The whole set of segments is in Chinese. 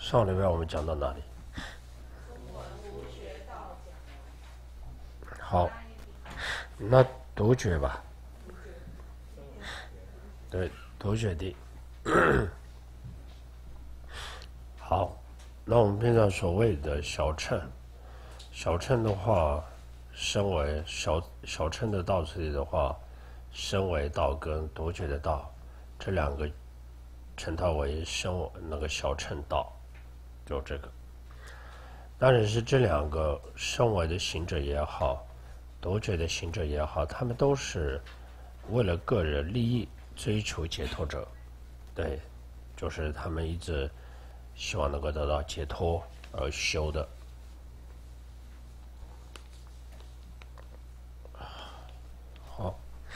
上礼拜我们讲到哪里？好，那独觉吧，对，独觉地。好，那我们平常所谓的小乘，小乘的话，身为小乘的道次第的话，身为道跟独觉的道，这两个称它为那个小乘道，就这个。当然是这两个身为的行者也好，独觉的行者也好，他们都是为了个人利益追求解脱者，对，就是他们一直希望能够得到解脱而修的。好，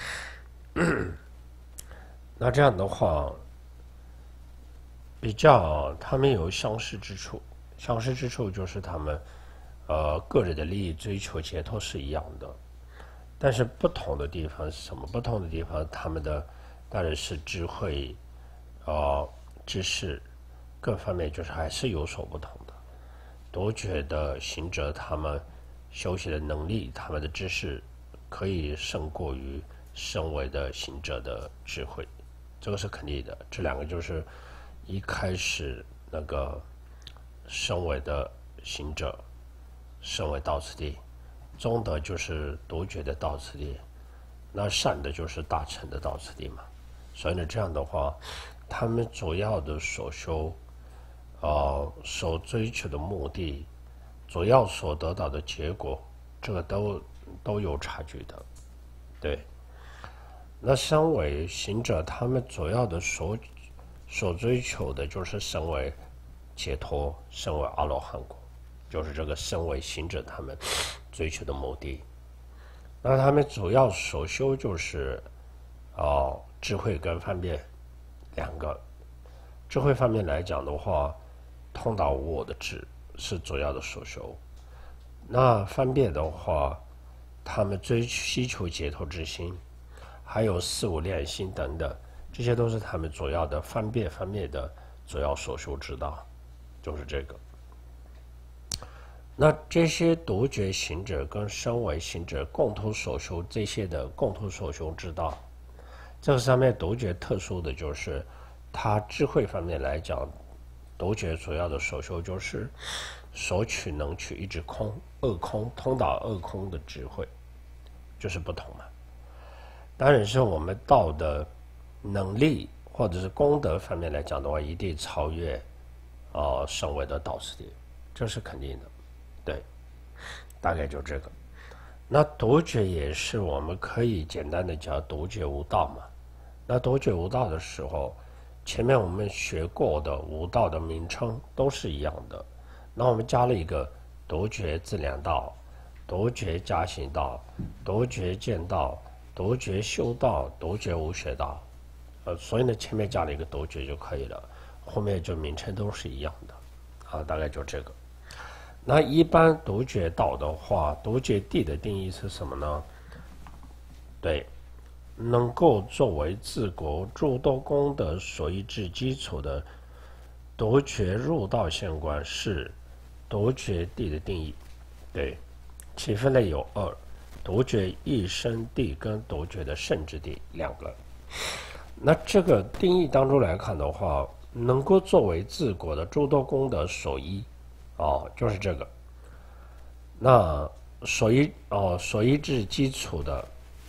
那这样的话，比较他们有相似之处，相似之处就是他们个人的利益追求解脱是一样的。但是不同的地方是什么？不同的地方，他们的当然是智慧、知识各方面，就是还是有所不同的。独觉的行者，他们修习的能力，他们的知识可以胜过于身为的行者的智慧，这个是肯定的。这两个就是一开始那个身为的行者，身为道次第。中德就是独觉的道次第，那善的就是大乘的道次第嘛。所以呢，这样的话，他们主要的所修，所追求的目的，主要所得到的结果，这个都有差距的，对。那身为行者，他们主要的所追求的就是身为解脱，身为阿罗汉果。就是这个身为行者他们追求的目的。那他们主要所修就是智慧跟方便两个。智慧方面来讲的话，通达无我的智是主要的所修。那方便的话，他们希求解脱之心，还有四无量心等等，这些都是他们主要的方便方面的主要所修之道，就是这个。那这些独觉行者跟身为行者共同所修这些的共同所修之道，这个上面独觉特殊的就是，它智慧方面来讲，独觉主要的所修就是所取能取一直空二空通达二空的智慧，就是不同嘛。当然是我们道的能力或者是功德方面来讲的话，一定超越身为的道次第，这是肯定的。对，大概就这个。那独觉也是我们可以简单的讲独觉无道嘛。那独觉无道的时候，前面我们学过的无道的名称都是一样的。那我们加了一个独觉自量道、独觉加行道、独觉见道、独觉修道、独觉无学道。所以呢，前面加了一个独觉就可以了，后面就名称都是一样的。大概就这个。那一般独觉道的话，独觉地的定义是什么呢？对，能够作为自国诸多功德所依之基础的独觉入道现观是独觉地的定义。对，其分类有二：独觉一生地跟独觉的圣之地两个。那这个定义当中来看的话，能够作为自国的诸多功德所依。就是这个。那所依至基础的，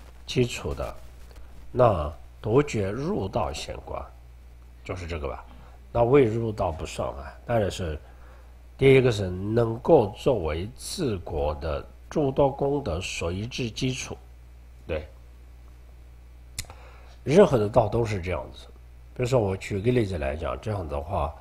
那独觉入道现观，就是这个吧。那未入道不算啊，当然是第一个是能够作为自国的诸多功德所依至基础。对，任何的道都是这样子。比如说我举个例子来讲，这样的话，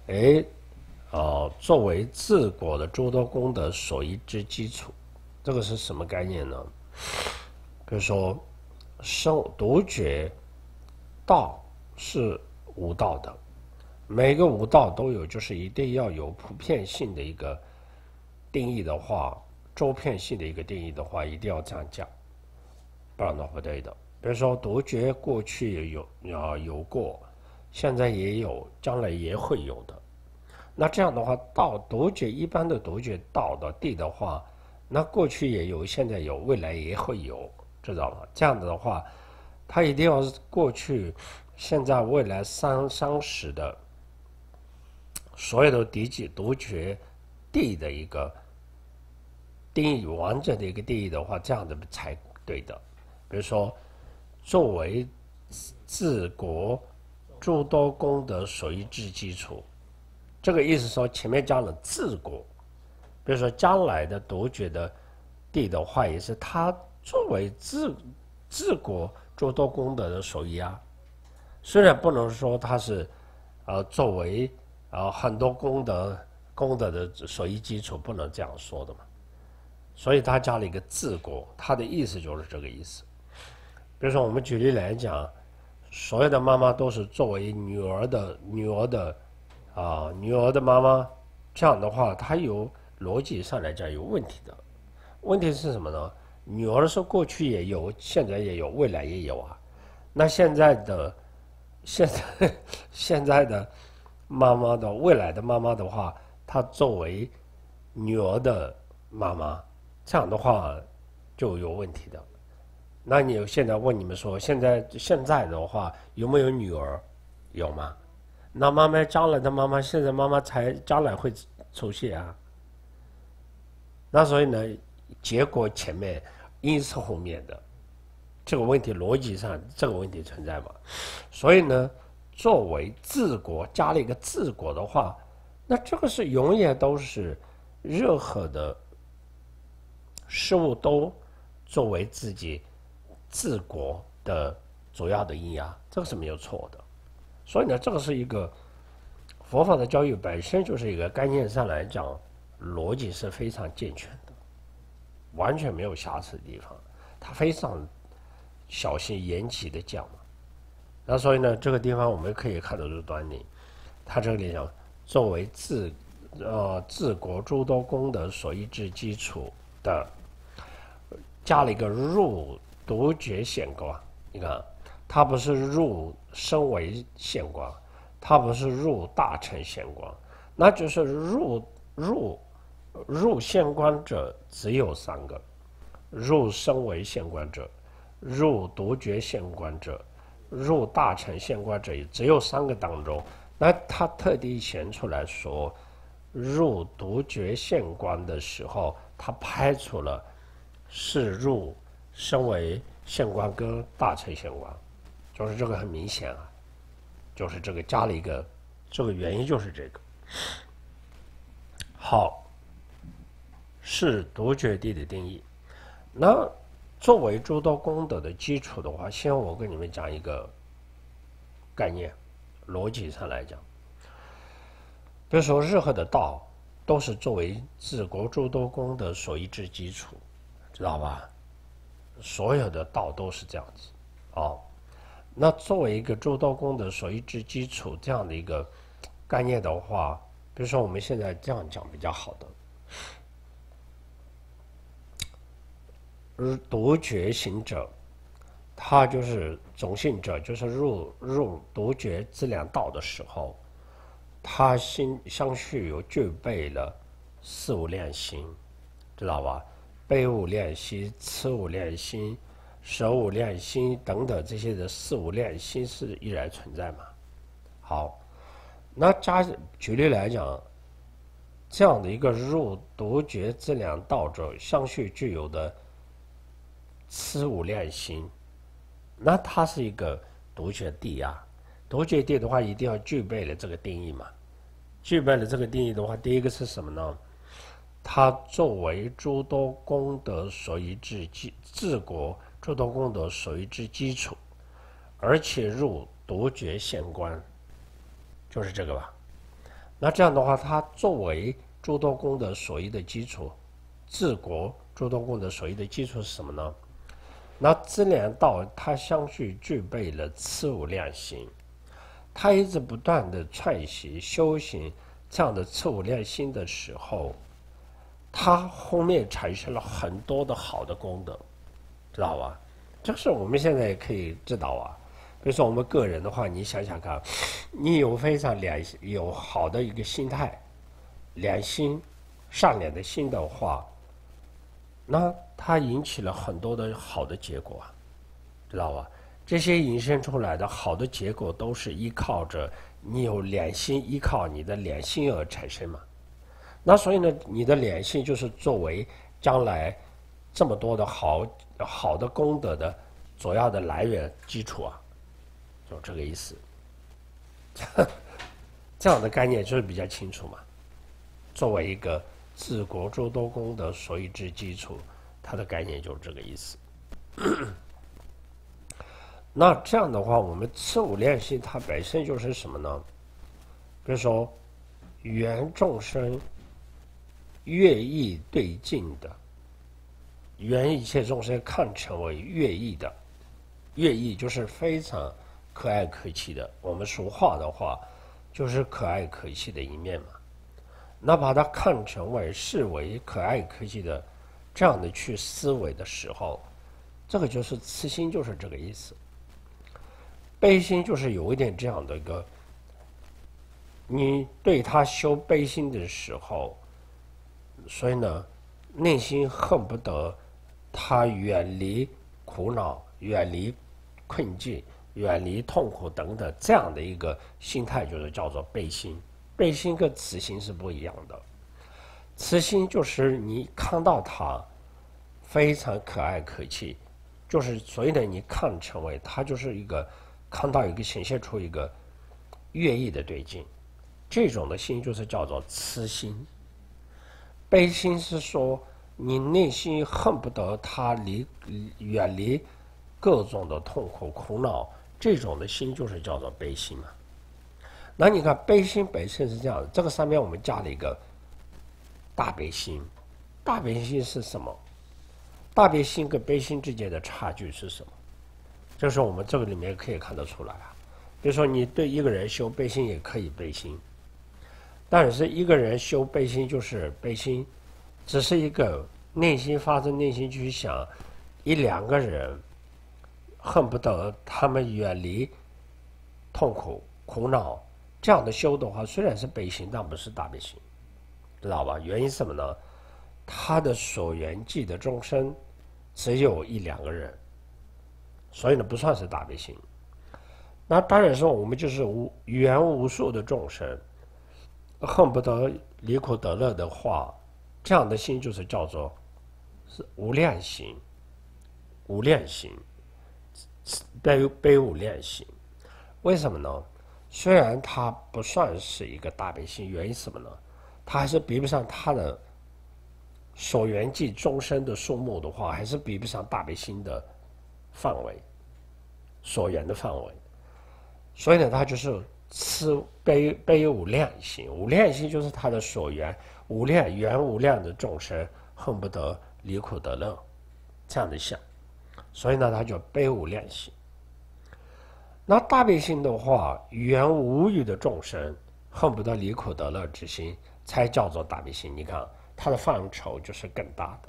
作为自国的诸多功德所依之基础，这个是什么概念呢？比如说，独觉道是无道的，每个无道都有，就是一定要有普遍性的一个定义的话，周遍性的一个定义的话，一定要这样讲，不然的话不对的。比如说，独觉过去有过，现在也有，将来也会有的。 那这样的话，道独觉一般的独觉道的地的话，那过去也有，现在有，未来也会有，知道吗？这样子的话，它一定要是过去、现在、未来三时的所有的独觉地的一个定义，完整的一个定义的话，这样的才对的。比如说，作为治国诸多功德所依之基础，这个意思说前面加了治国，比如说将来的独觉的地的话，也是它作为治国诸多功德的所依啊。虽然不能说它是作为很多功德的所依基础，不能这样说的嘛。所以他加了一个治国，他的意思就是这个意思。比如说我们举例来讲，所有的妈妈都是作为女儿的妈妈，这样的话，它有逻辑上来讲有问题的。问题是什么呢？女儿是过去也有，现在也有，未来也有啊。那现在的妈妈的未来的妈妈的话，她作为女儿的妈妈，这样的话就有问题的。那你现在问你们说，现在的话有没有女儿？有吗？那妈妈将来的妈妈，现在妈妈才将来会出现啊。那所以呢，结果前面，因是后面的，这个问题逻辑上这个问题存在嘛？所以呢，作为治国加了一个治国的话，那这个是永远都是任何的事物都作为自己治国的主要的因啊，这个是没有错的。所以呢，这个是一个佛法的教育本身就是一个概念上来讲，逻辑是非常健全的，完全没有瑕疵的地方。它非常小心严谨的讲嘛。那所以呢，这个地方我们可以看得出端倪。它这里讲，作为治国诸多功德所依之基础的，加了一个入独觉显光。你看，它不是入身为显光，它不是入大乘显光，那就是入显光者只有三个：入身为显光者，入独觉显光者，入大乘显光者，也只有三个当中。那他特地显出来说，入独觉显光的时候，他排除了是入身为显光跟大乘显光，就是这个很明显啊，就是这个加了一个，这个原因就是这个。好，是独觉地的定义。那作为诸多功德的基础的话，先我跟你们讲一个概念，逻辑上来讲，比如说任何的道都是作为治国诸多功德所依之基础，知道吧？所有的道都是这样子哦。那作为一个诸多功德所依之基础这样的一个概念的话，比如说我们现在这样讲比较好的。独觉行者，他就是种性者，就是入独觉资粮道的时候，他相续有具备了四无量心，知道吧？悲无量心、慈无量心、舍无量心等等这些的四无量心是依然存在嘛？好，那举例来讲，这样的一个入独觉资粮道者相续具有的慈无量心，那它是一个独觉地啊。独觉地的话，一定要具备了这个定义嘛。具备了这个定义的话，第一个是什么呢？它作为诸多功德所依之治国诸多功德所依之基础，而且入独觉显观，就是这个吧。那这样的话，它作为诸多功德所依的基础，治国诸多功德所依的基础是什么呢？那资粮道它相续具备了慈无量心，它一直不断的串习修行这样的慈无量心的时候，它后面产生了很多的好的功德，知道吧？这是我们现在也可以知道啊。比如说我们个人的话，你想想看，你有非常有好的一个心态， 良心、善良的心的话，那它引起了很多的好的结果啊，知道吧？这些引申出来的好的结果都是依靠着你有良心，依靠你的良心而产生嘛。那所以呢，你的良心就是作为将来这么多的好的功德的主要的来源基础啊，就这个意思。这样的概念就是比较清楚嘛。作为一个治国诸多功德所以之基础，它的概念就是这个意思。那这样的话，我们次无量心它本身就是什么呢？比如说，缘众生乐意对境的，缘一切众生看成为乐意的，乐意就是非常可爱可气的。我们俗话的话，就是可爱可气的一面嘛。那把它看成为视为可爱可气的，这样的去思维的时候，这个就是慈心，就是这个意思。悲心就是有一点这样的一个，你对他修悲心的时候，所以呢，内心恨不得他远离苦恼、远离困境、远离痛苦等等这样的一个心态，就是叫做悲心。悲心跟慈心是不一样的。慈心就是你看到他非常可爱可气，就是所以呢，你看成为他就是一个看到一个显现出一个乐意的对境，这种的心就是叫做慈心。悲心是说你内心恨不得他远离各种的痛苦苦恼，这种的心就是叫做悲心嘛。那你看悲心本身是这样的，这个上面我们加了一个大悲心。大悲心是什么？大悲心跟悲心之间的差距是什么？就是我们这个里面可以看得出来啊。比如说你对一个人修悲心也可以悲心，但是一个人修悲心就是悲心，只是一个内心发自内心去想一两个人恨不得他们远离痛苦苦恼，这样的修的话，虽然是悲心，但不是大悲心，知道吧？原因是什么呢？他的所缘际的众生只有一两个人，所以呢，不算是大悲心。那当然说，我们就是缘无数的众生，恨不得离苦得乐的话，这样的心就是叫做是无量心，无量心，悲无量心。为什么呢？虽然它不算是一个大悲心，原因是什么呢？它还是比不上它的所缘际众生的数目的话，还是比不上大悲心的范围，所缘的范围。所以呢，它就是悲无量心。无量心就是它的所缘缘无量的众生恨不得离苦得乐，这样的想。所以呢，它叫悲无量心。那大悲心的话，缘无余的众生恨不得离苦得乐之心，才叫做大悲心。你看它的范畴就是更大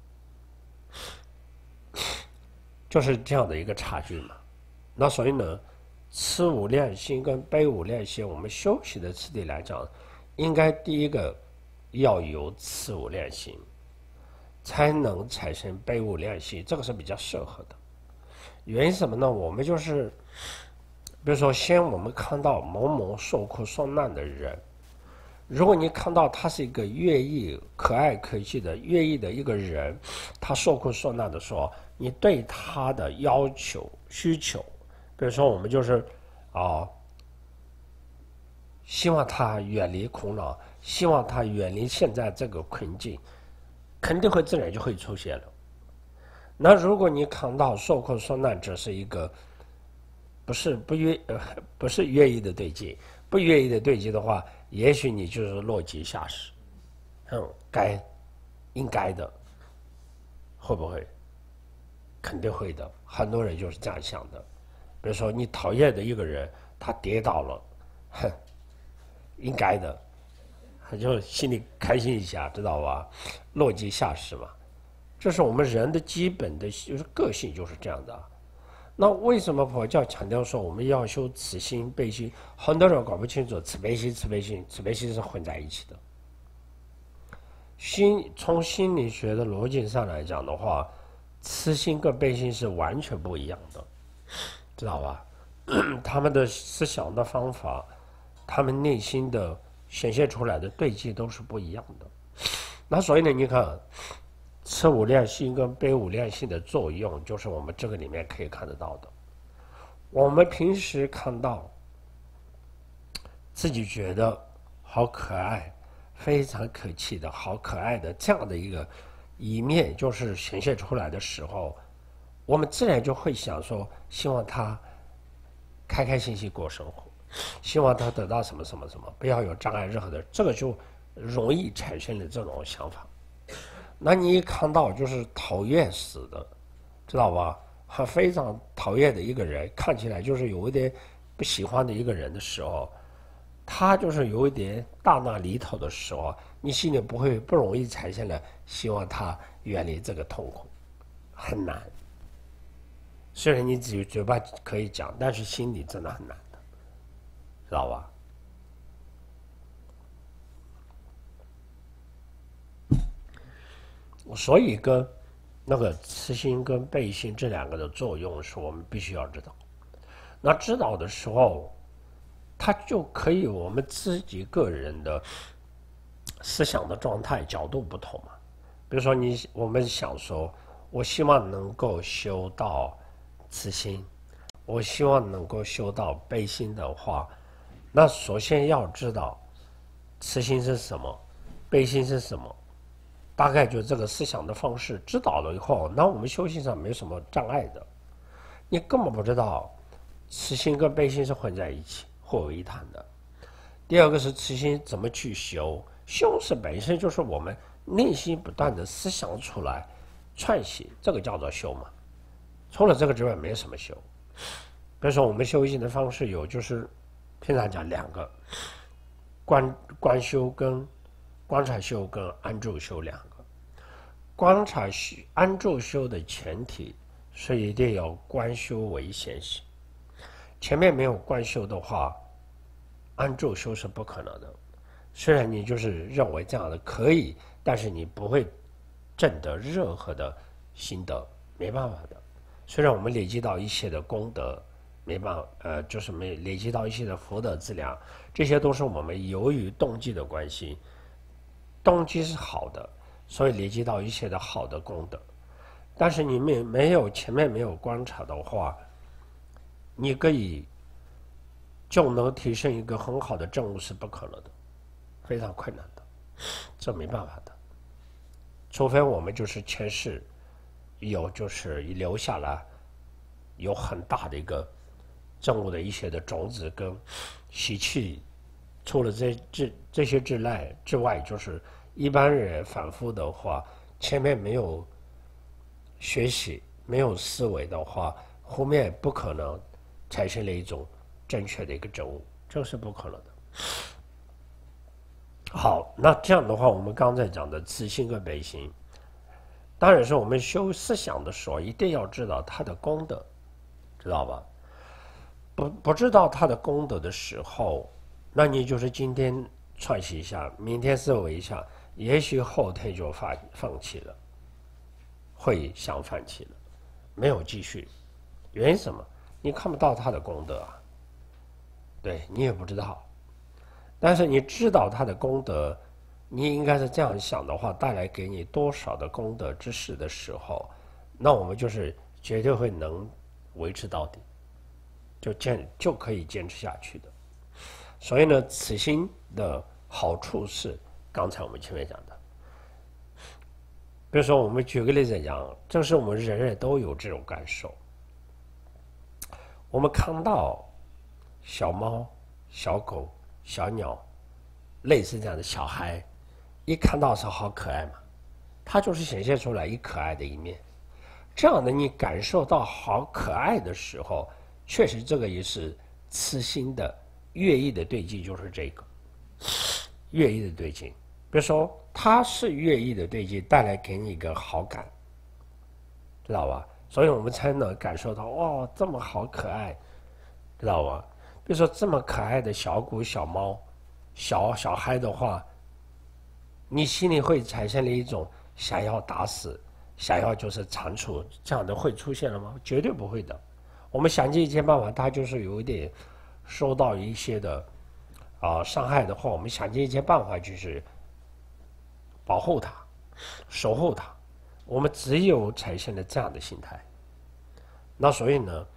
的，就是这样的一个差距嘛。那所以呢，慈无量心跟悲无量心，我们修习的次第来讲，应该第一个要有慈无量心，才能产生悲无量心，这个是比较适合的。原因是什么呢？我们就是比如说，先我们看到某某受苦受难的人，如果你看到他是一个乐意可爱可气的乐意的一个人，他受苦受难的时候，你对他的要求需求，比如说我们就是希望他远离苦恼，希望他远离现在这个困境，肯定会自然就会出现了。那如果你看到受苦受难者是一个不是愿意的对境，不愿意的对境的话，也许你就是落级下士，应该的，会不会？肯定会的，很多人就是这样想的。比如说你讨厌的一个人，他跌倒了，应该的，就心里开心一下，知道吧？落级下士嘛，这是我们人的基本的就是个性就是这样的。那为什么佛教强调说我们要修慈心悲心？很多人搞不清楚慈悲心是混在一起的。 从心理学的逻辑上来讲的话，雌性跟背性是完全不一样的，知道吧？他们的思想的方法，他们内心的显现出来的对境都是不一样的。那所以呢，你看，此五量性跟悲五量性的作用，就是我们这个里面可以看得到的。我们平时看到自己觉得好可爱、非常可气的好可爱的这样的一面，就是显现出来的时候，我们自然就会想说，希望他开开心心过生活，希望他得到什么什么什么，不要有障碍任何的，这个就容易产生了这种想法。那你一看到就是讨厌死的，知道吧？很非常讨厌的一个人，看起来就是有一点不喜欢的一个人的时候，他就是有一点大难临头的时候，你心里不容易产生了希望他远离这个痛苦，很难。虽然你嘴巴可以讲，但是心里真的很难的，知道吧？所以跟那个雌性跟背性这两个的作用是我们必须要知道。那知道的时候，它就可以我们自己个人的思想的状态角度不同嘛。比如说我们想说，我希望能够修到雌性，我希望能够修到背性的话，那首先要知道雌性是什么，背性是什么。大概就这个思想的方式知道了以后，那我们修行上没什么障碍的。你根本不知道雌性跟背性是混在一起、混为一谈的。第二个是雌性怎么去修，修是本身就是我们内心不断的思想出来串习，这个叫做修嘛。除了这个之外，没什么修。比如说我们修行的方式有，就是平常讲两个，观修跟观察修跟安住修两个。观察修、安住修的前提是一定要观修为先行，前面没有观修的话，安住修是不可能的。虽然你就是认为这样的可以，但是你不会证得任何的心得，没办法的。虽然我们累积到一些的功德，没办法，就是没累积到一些的福德资粮，这些都是我们由于动机的关系，动机是好的，所以累积到一些的好的功德。但是你没有前面没有观察的话，你可以就能提升一个很好的证悟是不可能的，非常困难的，这没办法的。除非我们就是前世就是留下来有很大的一个证悟的一些的种子跟习气，除了这些之外，就是一般人反复的话，前面没有学习、没有思维的话，后面不可能产生了一种正确的一个证悟，这是不可能的。好，那这样的话，我们刚才讲的雌性跟背性，当然是我们修思想的时候，一定要知道它的功德，知道吧？不知道它的功德的时候，那你就是今天串习一下，明天思维一下，也许后天就放弃了，会想放弃了，没有继续。原因是什么？你看不到它的功德啊，对你也不知道。但是你知道它的功德，你应该是这样想的话，带来给你多少的功德之事的时候，那我们就是绝对会能维持到底，就可以坚持下去的。所以呢，此心的好处是刚才我们前面讲的。比如说，我们举个例子讲，正是我们人人都有这种感受。我们看到小猫、小狗、小鸟，类似这样的小孩，一看到是好可爱嘛，它就是显现出来一可爱的一面。这样的你感受到好可爱的时候，确实这个也是雌心的乐意的对境，就是这个乐意的对境。比如说，它是乐意的对境，带来给你一个好感，知道吧？所以我们才能感受到，哦，这么好可爱，知道吧？比如说这么可爱的小狗、小猫、小孩的话， 你心里会产生了一种想要打死、想要就是铲除这样的会出现了吗？绝对不会的。我们想尽一切办法，他就是有一点受到一些的伤害的话，我们想尽一切办法就是保护他、守护他。我们只有产生了这样的心态，那所以呢，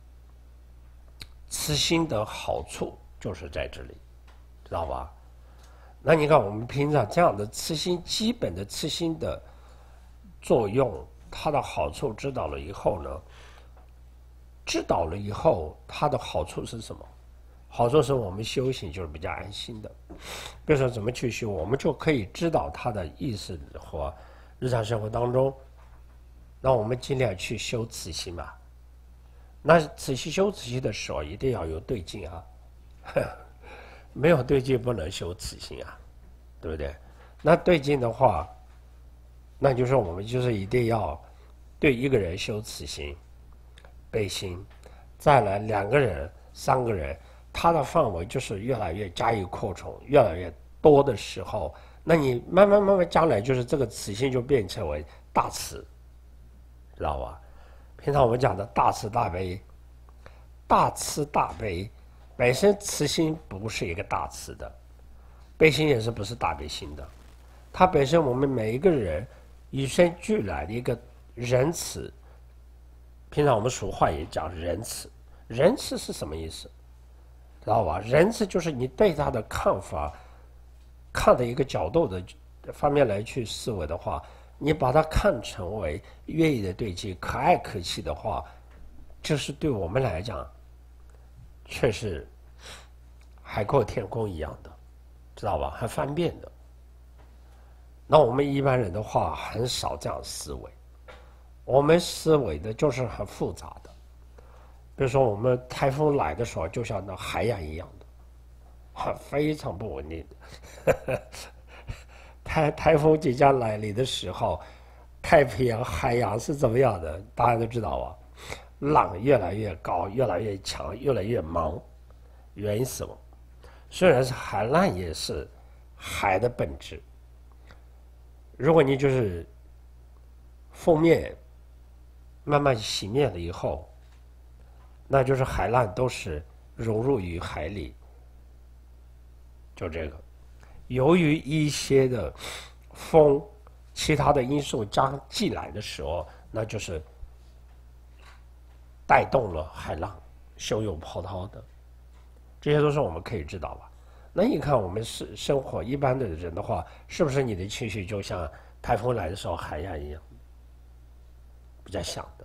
慈心的好处就是在这里，知道吧？那你看我们平常这样的慈心，基本的慈心的作用，它的好处知道了以后呢，它的好处是什么？好处是我们修行就是比较安心的。比如说怎么去修，我们就可以知道它的意思或日常生活当中，那我们尽量去修慈心吧。那修慈心的时候，一定要有对境啊，没有对境不能修慈心啊，对不对？那对境的话，那就是我们就是一定要对一个人修慈心、悲心，再来2个人、3个人，它的范围就是越来越加以扩充，越来越多的时候，那你慢慢将来就是这个慈心就变成为大慈，知道吧？平常我们讲的大慈大悲，大慈大悲本身慈心不是一个大慈的，悲心也是不是大悲心的，它本身我们每一个人与生俱来的一个仁慈。平常我们俗话也讲仁慈，仁慈是什么意思？知道吧？仁慈就是你对他的看法，看的一个角度的方面来去思维的话，你把它看成为愿意的对境，可爱可气的话，这是对我们来讲，却是海阔天空一样的，知道吧？很方便的。那我们一般人的话，很少这样思维。我们思维的就是很复杂的，比如说我们台风来的时候，就像那海洋一样的，非常不稳定的。台风即将来临的时候，太平洋海洋是怎么样的？大家都知道吧？浪越来越高，越来越强，越来越猛。原因是什么？虽然是海浪，也是海的本质。如果你就是封面慢慢熄灭了以后，那就是海浪都是融入于海里。就这个，由于一些的风、其他的因素进来的时候，那就是带动了海浪汹涌波涛的，这些都是我们可以知道吧？那你看我们生活一般的人的话，是不是你的情绪就像台风来的时候海洋一样？比较像的，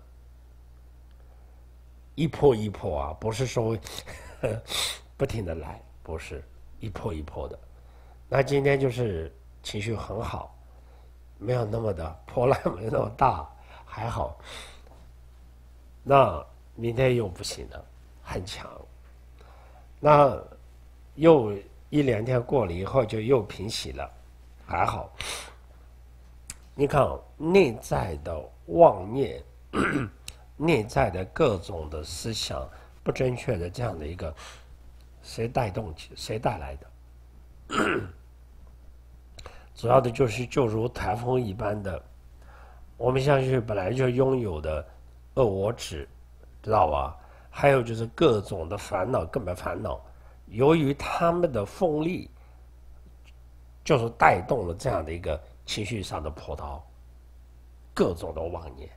一波一波啊，不是说不停的来，不是一波一波的。那今天就是情绪很好，没有那么的波澜，没那么大，还好。那明天又不行了，很强。那又1-2天过了以后，就又平息了，还好。你看内在的妄念，内在的各种的思想不正确的这样的一个，谁带动起，谁带来的？主要的就是就如台风一般的，我们相信本来就拥有的恶我执，知道吧？还有就是各种的烦恼，根本烦恼，由于他们的锋利，就是带动了这样的一个情绪上的波涛，各种的妄念，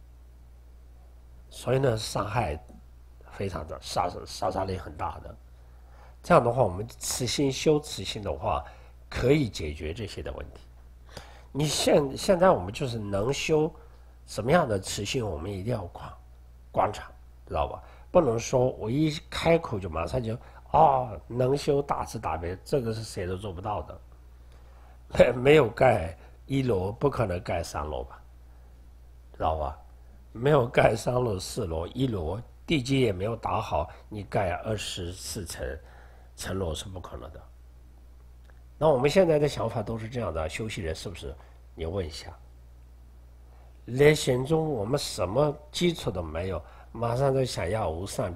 所以呢，伤害非常的杀伤力很大的。这样的话，我们慈心修慈心的话，可以解决这些的问题。你现在我们就是能修什么样的慈心，我们一定要观察，知道吧？不能说我一开口就马上就能修大慈大悲，这个是谁都做不到的。没有盖1楼，不可能盖3楼吧？知道吧？没有盖3楼、4楼，1楼地基也没有打好，你盖24层楼是不可能的。那我们现在的想法都是这样的，修行人是不是？你问一下，连心中我们什么基础都没有，马上就想要无上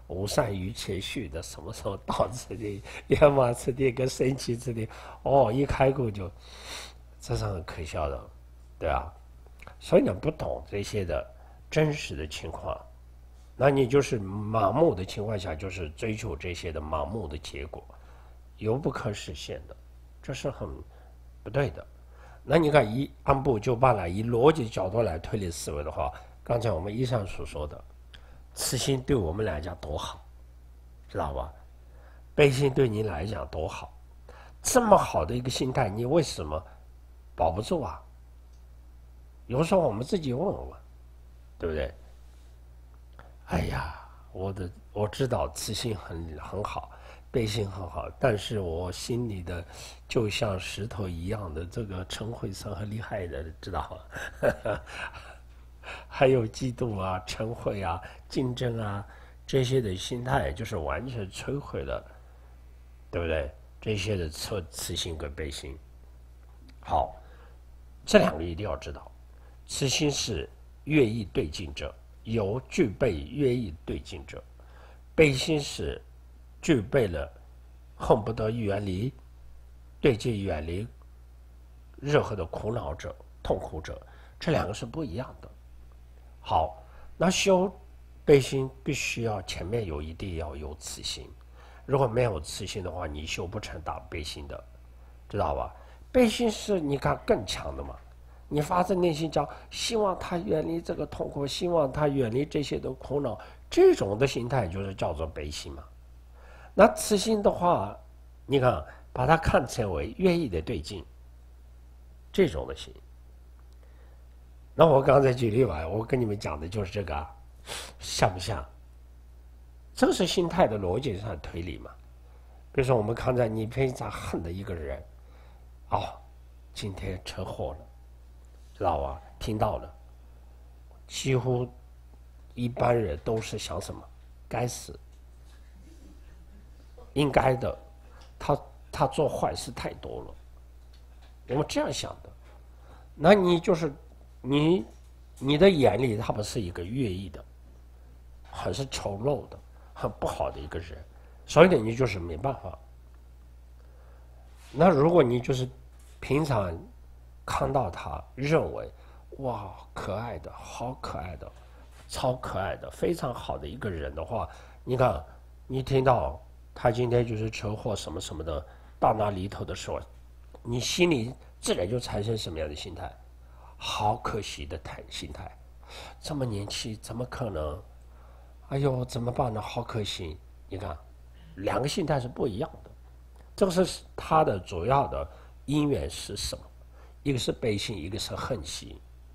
无善于且序的什么什么道此地、圆满此地跟神奇此地，哦，一开口就，这是很可笑的，对啊。所以你不懂这些的真实的情况，那你就是盲目的情况下，就是追求这些的盲目的结果，有不可实现的，这是很不对的。那你看，按部就班来，以逻辑角度来推理思维的话，刚才我们以上所说的，慈心对我们来讲多好，知道吧？悲心对你来讲多好，这么好的一个心态，你为什么保不住啊？有时候我们自己问问，对不对？哎呀，我知道慈心很好，悲心很好，但是我心里的就像石头一样的这个嗔恚是很厉害的，知道吗？还有嫉妒啊、嗔恚啊、竞争啊这些的心态，就是完全摧毁了，对不对？这些的慈心跟悲心，好，这两个一定要知道。慈心是乐意对境者，有具备乐意对境者；悲心是具备了恨不得远离对境、远离任何的苦恼者、痛苦者，这两个是不一样的。好，那修悲心必须要前面一定要有慈心，如果没有慈心的话，你修不成大悲心的，知道吧？悲心是你看更强的嘛。你发自内心讲，希望他远离这个痛苦，希望他远离这些的苦恼，这种的心态就是叫做悲心嘛。那慈心的话，你看把它看成为愿意的对境，这种的心。那我刚才举例完，我跟你们讲的就是这个啊，像不像？这是心态的逻辑上推理嘛。比如说我们看在你非常恨的一个人，哦，今天车祸了。知道吧？听到了，几乎一般人都是想什么？该死，应该的，他做坏事太多了，我们这样想的。那你就是你的眼里他不是一个乐意的，很是丑陋的，很不好的一个人，所以呢，你就是没办法。那如果你就是平常看到他，认为哇可爱的，好可爱的，超可爱的，非常好的一个人的话，你看你听到他今天就是车祸什么什么的到那里头的时候，你心里自然就产生什么样的心态？好可惜的心态，这么年轻怎么可能？哎呦怎么办呢？好可惜！你看两个心态是不一样的，这个是他的主要的因缘是什么？一个是悲心，一个是恨心。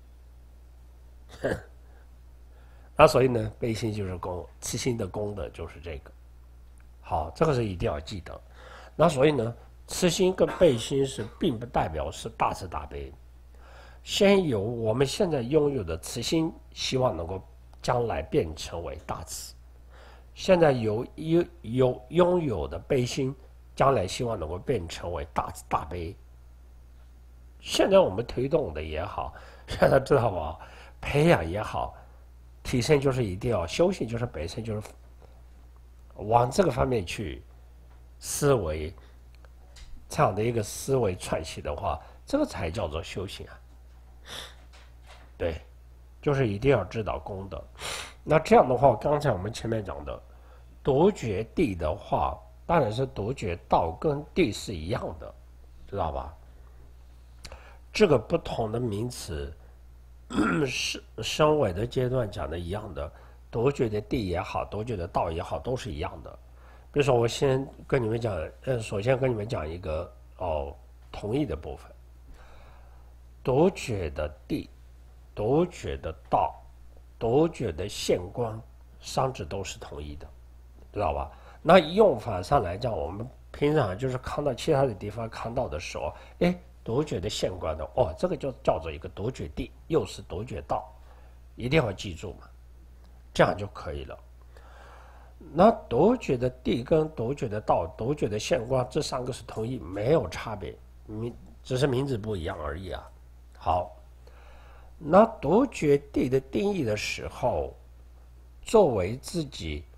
那所以呢，悲心就是功，慈心的功德就是这个。好，这个是一定要记得。那所以呢，慈心跟悲心是并不代表是大慈大悲。先有我们现在拥有的慈心，希望能够将来变成为大慈；现在拥有的悲心，将来希望能够变成为大慈大悲。现在我们推动的也好，现在知道吧？培养也好，提升就是一定要修行，就是本身就是往这个方面去思维，这样的一个思维串起的话，这个才叫做修行啊。对，就是一定要知道功德。那这样的话，刚才我们前面讲的独觉地的话，当然是独觉道跟地是一样的，知道吧？这个不同的名词，升维的阶段讲的一样的，独觉的地也好，独觉的道也好，都是一样的。比如说，我先跟你们讲，首先跟你们讲一个同意的部分。独觉的地、独觉的道、独觉的现观，三者都是同一的，知道吧？那用法上来讲，我们平常就是看到其他的地方看到的时候，独觉的现观的，这个就叫做一个独觉地，又是独觉道，一定要记住嘛，这样就可以了。那独觉的地跟独觉的道、独觉的现观这三个是同一，没有差别，只是名字不一样而已啊。好，那独觉地的定义的时候，作为自己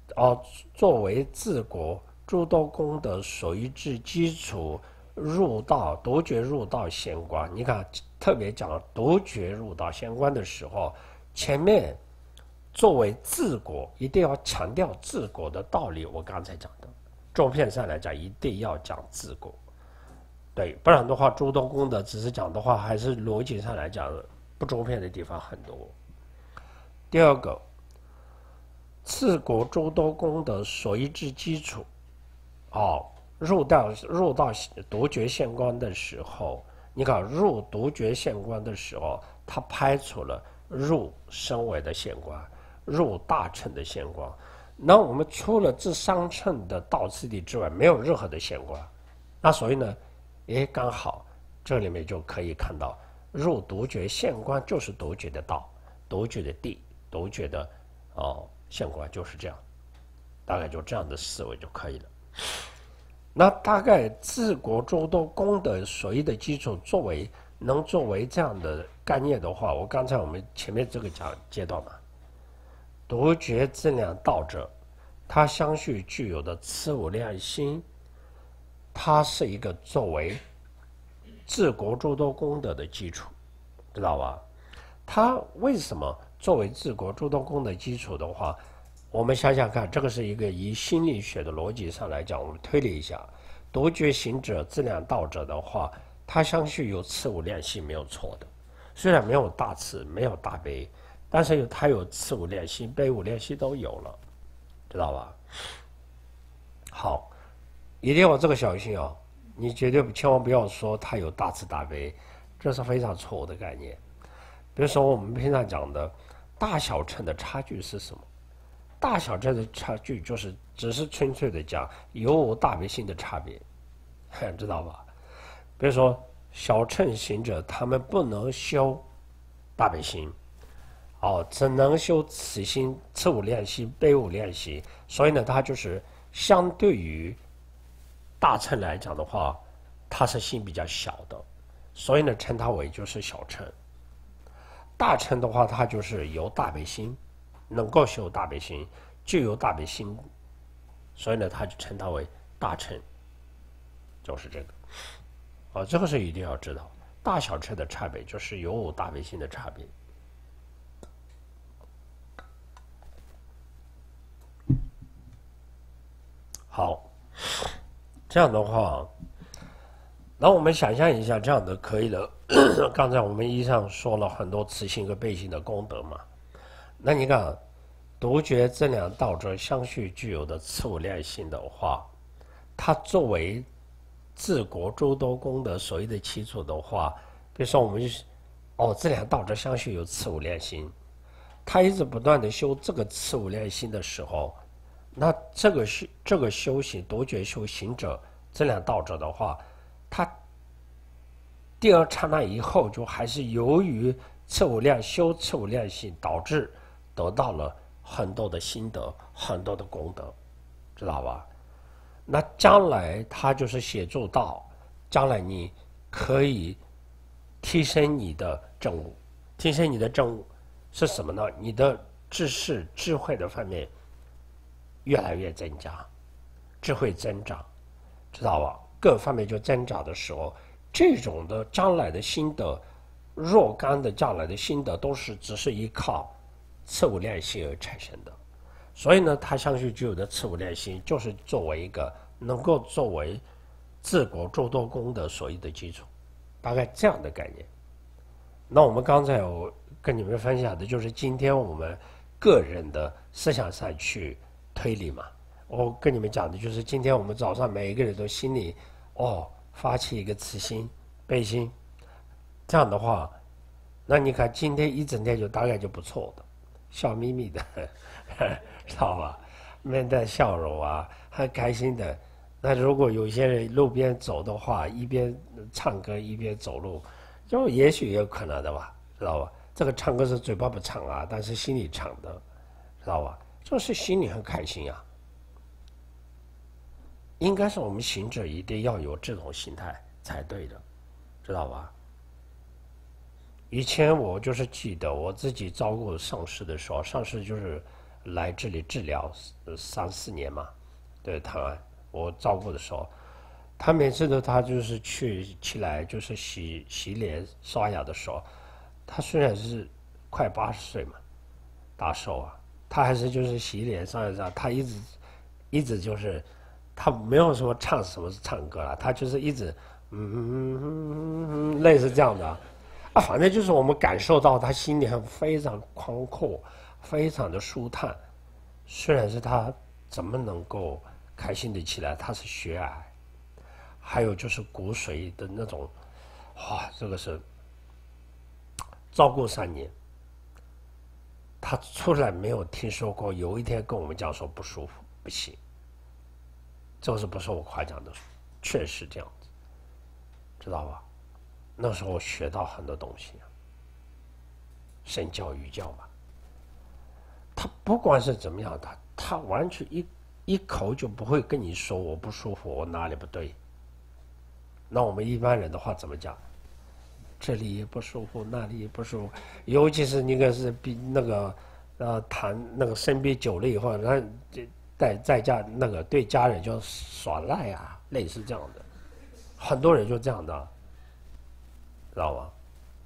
哦，作为治国诸多功德所依之基础，入道独觉入道显观。你看，特别讲独觉入道显观的时候，前面作为治国，一定要强调治国的道理。我刚才讲的，中篇上来讲，一定要讲治国。对，不然的话，诸多功德只是讲的话，还是逻辑上来讲不中篇的地方很多。第二个，治国诸多功德所依之基础。入到独觉现观的时候，你看入独觉现观的时候，他排除了入身为的现观，入大乘的现观。那我们除了这三乘的道次第之外，没有任何的现观。那所以呢，刚好这里面就可以看到，入独觉现观就是独觉的道，独觉的地，独觉的现观就是这样，大概就这样的思维就可以了。那大概治国诸多功德所依的基础，作为这样的概念的话，我刚才我们前面这个讲阶段嘛，独觉资粮道者，它相续具有的次无量心，它是一个作为治国诸多功德的基础，知道吧？它为什么作为治国诸多功德基础的话，我们想想看，这个是一个以心理学的逻辑上来讲，我们推理一下，独觉行者、资粮道者的话，他相续有次无量心，没有错的。虽然没有大慈，没有大悲，但是他有次无量心、悲无量心都有了，知道吧？好，一定要这个小心哦，你绝对千万不要说他有大慈大悲，这是非常错误的概念。比如说我们平常讲的大小乘的差距是什么？大小乘的差距就是只是纯粹的讲有无大悲心的差别，知道吧？比如说小乘行者，他们不能修大悲心，只能修慈心、次无量心、悲无量心，所以呢，它就是相对于大乘来讲的话，它是心比较小的，所以呢，称它为就是小乘。大乘的话，它就是有大悲心，能够修大悲心，具有大悲心，所以呢，它就称它为大乘，就是这个。这个是一定要知道，大小乘的差别就是有无大悲心的差别。好，这样的话，那我们想象一下，这样的可以了。刚才我们以上说了很多慈心和悲心的功德嘛，那你看，独觉资粮道者相续具有的次无量心的话，它作为治国诸多功德所依的基础的话，比如说我们资粮道者相续有次无量心，他一直不断的修这个次无量心的时候，那这个修行独觉修行者、资粮道者的话，他第二刹那以后，就还是由于次无量修次无量心，导致得到了很多的心得、很多的功德，知道吧？那将来他就是协助到，将来你可以提升你的证悟，提升你的证悟是什么呢？你的知识、智慧的方面越来越增加，智慧增长，知道吧？各方面就增长的时候，这种的将来的心得，若干的将来的心得，都是只是依靠次无量心而产生的。所以呢，它相续具有的次无量心，就是作为一个能够作为治国诸多功德所依的基础，大概这样的概念。那我们刚才有跟你们分享的就是今天我们个人的思想上去推理嘛。我跟你们讲的就是今天我们早上每一个人都心里发起一个慈心、悲心，这样的话，那你看今天一整天就大概就不错的，笑眯眯的，知道吧？面带笑容啊，很开心的。那如果有些人路边走的话，一边唱歌一边走路，就也许也有可能的吧，知道吧？这个唱歌是嘴巴不唱啊，但是心里唱的，知道吧？就是心里很开心啊。应该是我们行者一定要有这种心态才对的，知道吧？以前我就是记得我自己招过上师的时候，上师就是来这里治疗3、4年嘛，对台湾我照顾的时候，他每次都他就是起来就是洗脸刷牙的时候，他虽然是快80岁嘛，大寿啊，他还是就是洗脸刷牙，他一直就是他没有说唱什么是唱歌了，他就是一直类似这样的啊，反正就是我们感受到他心里非常宽阔，非常的舒坦。虽然是他怎么能够开心的起来，他是血癌，还有就是骨髓的那种，哇，这个是照顾3年，他出来没有听说过有一天跟我们讲说不舒服不行，这个是不是我夸奖的？确实这样子，知道吧？那时候我学到很多东西，身教语教嘛。他不管是怎么样，他完全一口就不会跟你说我不舒服，我哪里不对。那我们一般人的话怎么讲？这里也不舒服，那里也不舒服，尤其是那个是比那个谈那个生病久了以后，那在家那个对家人就耍赖啊，类似这样的，很多人就这样的，知道吗？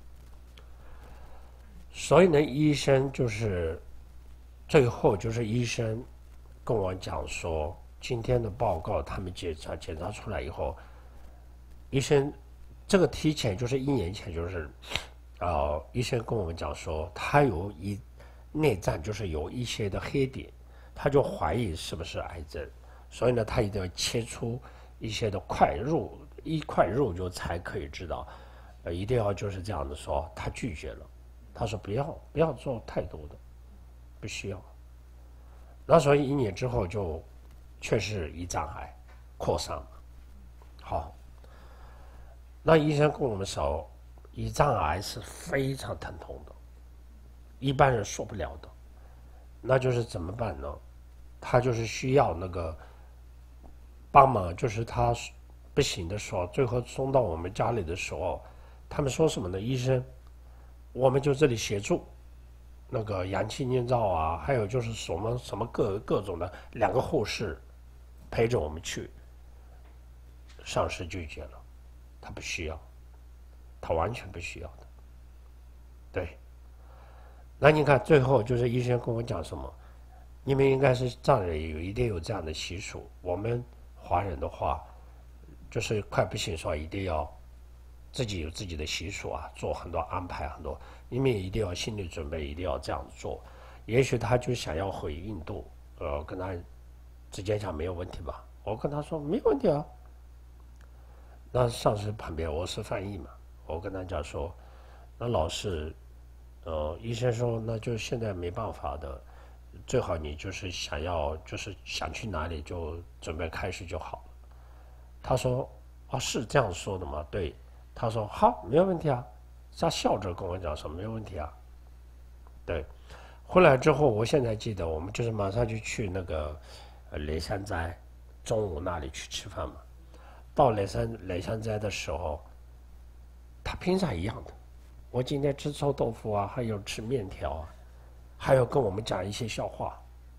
所以呢，医生就是最后就是医生跟我讲说，今天的报告他们检查出来以后，医生这个提前就是1年前就是，医生跟我们讲说，他有内脏就是有一些的黑点，他就怀疑是不是癌症，所以呢，他一定要切出一些的一块肉就才可以知道，一定要就是这样的说，他拒绝了，他说不要做太多的，不需要。那所以1年之后就确实胰脏癌扩散了。好，那医生跟我们说，胰脏癌是非常疼痛的，一般人受不了的。那就是怎么办呢？他就是需要那个帮忙，就是他不行的时候，最后送到我们家里的时候，他们说什么呢？医生，我们就这里协助。那个氧气面罩啊，还有就是什么各种的2个护士陪着我们去，上司拒绝了，他不需要，他完全不需要的。对，那你看最后就是医生跟我讲什么？你们应该是藏人一定有这样的习俗，我们华人的话，就是快不行的时候一定要自己有自己的习俗啊，做很多安排很多。你们也一定要心理准备，一定要这样做。也许他就想要回印度，跟他直接讲没有问题吧。我跟他说没有问题啊。那上司旁边我是翻译嘛，我跟他讲说，那老师，医生说那就现在没办法的，最好你就是想去哪里就准备开始就好了。他说是这样说的吗？对，他说好，没有问题啊。他笑着跟我讲说没有问题啊。对，回来之后，我现在记得我们就是马上就去那个雷山斋，中午那里去吃饭嘛。到雷山斋的时候，他平常一样的。我今天吃臭豆腐啊，还有吃面条啊，还有跟我们讲一些笑话。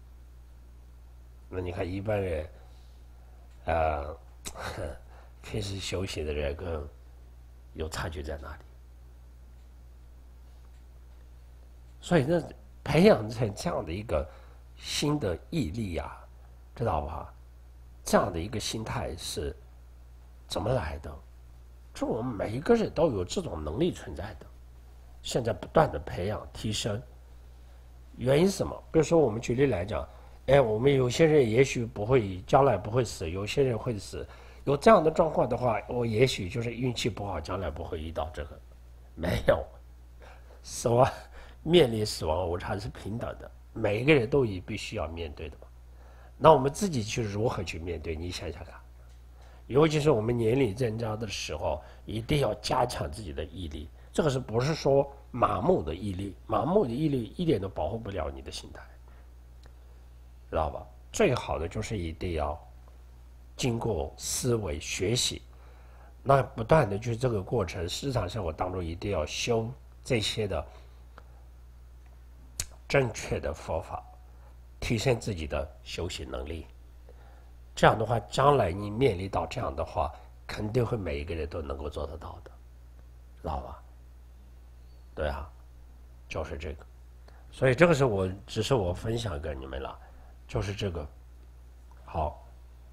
那你看一般人，平时休息的人跟有差距在哪里？所以呢，培养成这样的一个新的毅力啊，知道吧？这样的一个心态是怎么来的？就我们每一个人都有这种能力存在的，现在不断的培养提升。原因是什么？比如说我们举例来讲，我们有些人也许不会，将来不会死，有些人会死。有这样的状况的话，我也许就是运气不好，将来不会遇到这个。没有，死亡面临死亡无常是平等的，每一个人都必须要面对的嘛。那我们自己去如何去面对？你想想看，尤其是我们年龄增加的时候，一定要加强自己的毅力。这个不是说麻木的毅力？麻木的毅力一点都保护不了你的心态，知道吧？最好的就是一定要经过思维学习，那不断的去这个过程，日常生活当中一定要修这些的正确的佛法， 提升自己的修行能力。这样的话，将来你面临到这样的话，肯定会每一个人都能够做得到的，知道吧？对啊，就是这个。所以这个是只是我分享给你们了，就是这个。好，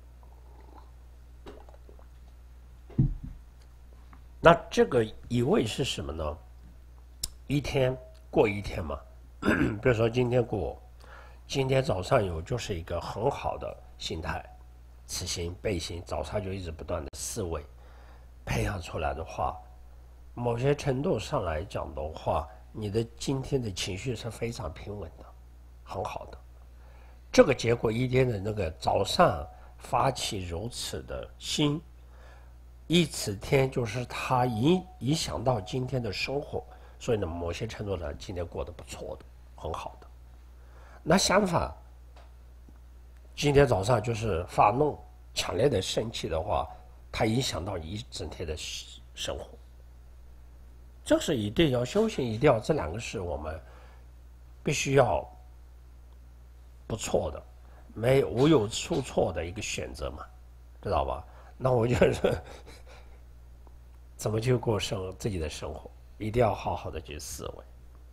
那这个一味是什么呢？一天过一天嘛，比如说今天早上有就是一个很好的心态，此心背心，早上就一直不断的思维培养出来的话，某些程度上来讲的话，你的今天的情绪是非常平稳的，很好的。这个结果一天的那个早上发起如此的心，一此天就是它影响到今天的生活，所以呢，某些程度上今天过得不错的，很好的。那相反，今天早上就是发怒、强烈的生气的话，它影响到一整天的生活。这是一定要修行，一定要这两个是我们必须要不错的，无有出错的一个选择嘛，知道吧？那我就是怎么去过自己的生活，一定要好好的去思维。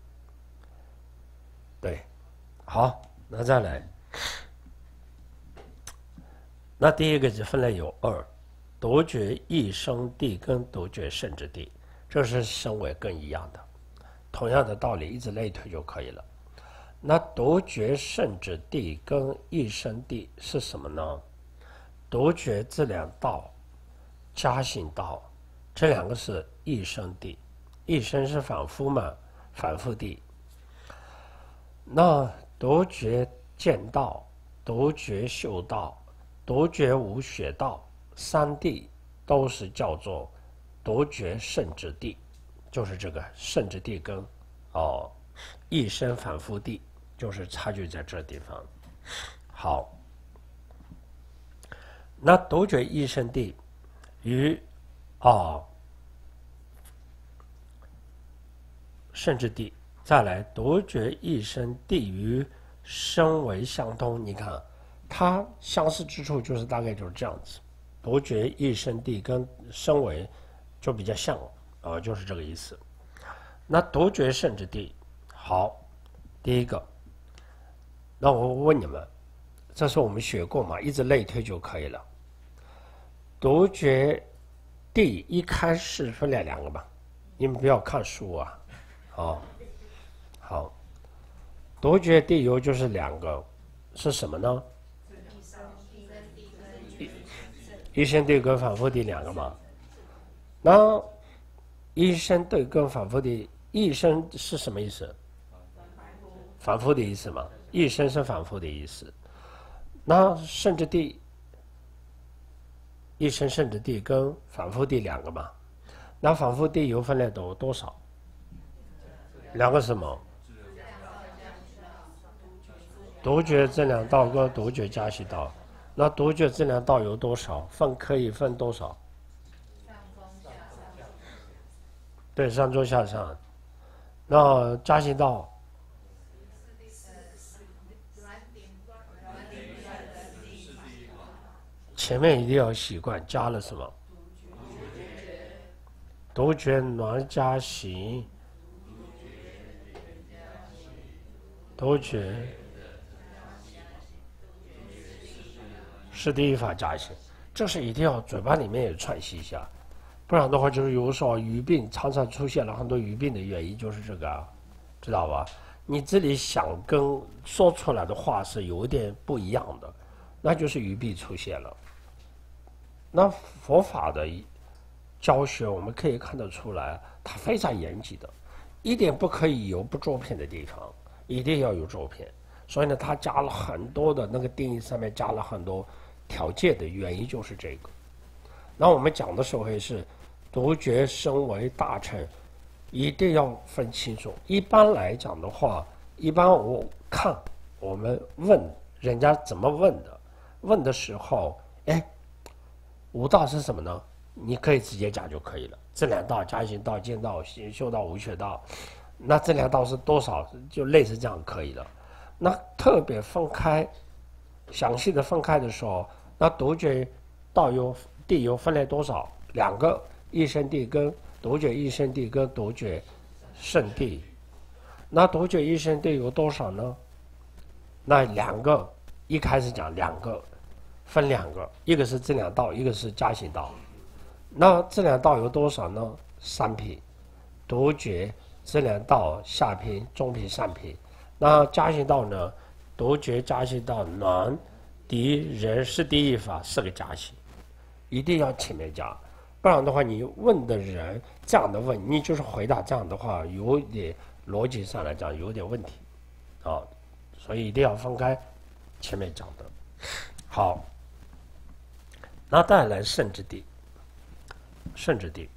对，好，那再来，那第一个就分类有二，独觉一生地跟独觉圣之地，这是身为更一样的，同样的道理，一直类推就可以了。那独觉圣之地跟一生地是什么呢？独觉这两道，加行道，这两个是一生地，一生是反复嘛，反复地。那独觉见道、独觉修道、独觉无学道，三地都是叫做独觉圣之地，就是这个圣之地跟一生反复地，就是差距在这地方。好，那独觉一生地与圣之地，再来独觉一生地与身为相通。你看，它相似之处就是大概就是这样子。独觉一生地跟身为就比较像就是这个意思。那独觉圣之地，好，第一个，那我问你们，这是我们学过嘛，一直类推就可以了。独觉地一开始分两个嘛，你们不要看书啊。好，独觉地由就是两个，是什么呢？一生地跟反复地两个嘛。那一生地跟反复地，一生是什么意思？反复的意思嘛，一生是反复的意思。那圣之地，一生圣之地跟反复地两个嘛。那反复地由分类多少？两个什么？独觉这两道跟独觉加行道。那独觉这两道有多少？可以分多少？对，上中下上。那加行道，前面一定要习惯加了什么？独觉暖加行，独觉是第一法加行，这是一定要嘴巴里面也串习一下，不然的话就是有时候语病常常出现了很多语病的原因就是这个，知道吧？你这里想跟说出来的话是有点不一样的，那就是语病出现了。那佛法的教学我们可以看得出来，它非常严谨的，一点不可以有不着片的地方，一定要有着片。所以呢，它加了很多的那个定义上面加了很多条件的原因就是这个。那我们讲的时候也是独觉身为大乘，一定要分清楚。一般来讲的话，一般我们问人家怎么问的，问的时候，无道是什么呢？你可以直接讲就可以了。这两道加行道、见道、修道、无学道，那这两道是多少？就类似这样可以了。 那特别分开，详细的分开的时候，那独觉道有地有分类多少？两个一生地跟独觉一生地跟独觉圣地。那独觉一生地有多少呢？那两个一开始讲两个，分两个，一个是质量道，一个是加行道。那质量道有多少呢？3品，独觉质量道下品、中品、上品。那加行道呢？独觉加行道暖、敌、人是第一法4个加行，一定要前面加，不然的话，你问的人这样的问，你就是回答这样的话，有点逻辑上来讲有点问题，所以一定要分开前面讲的。好，那再来圣之地，圣之地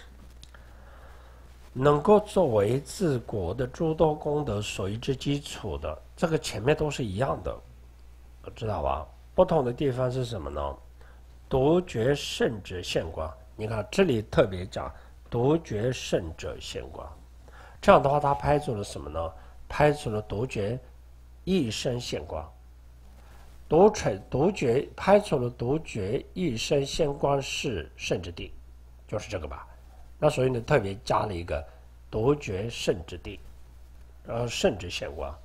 能够作为治国的诸多功德所依之基础的，这个前面都是一样的，知道吧？不同的地方是什么呢？独觉圣者现光，你看这里特别讲独觉圣者现光，这样的话，他拍出了什么呢？拍出了独觉一生现光，独觉拍出了独觉一生现光是圣之地，就是这个吧？那所以呢，特别加了一个独觉圣之地，然后圣之现光，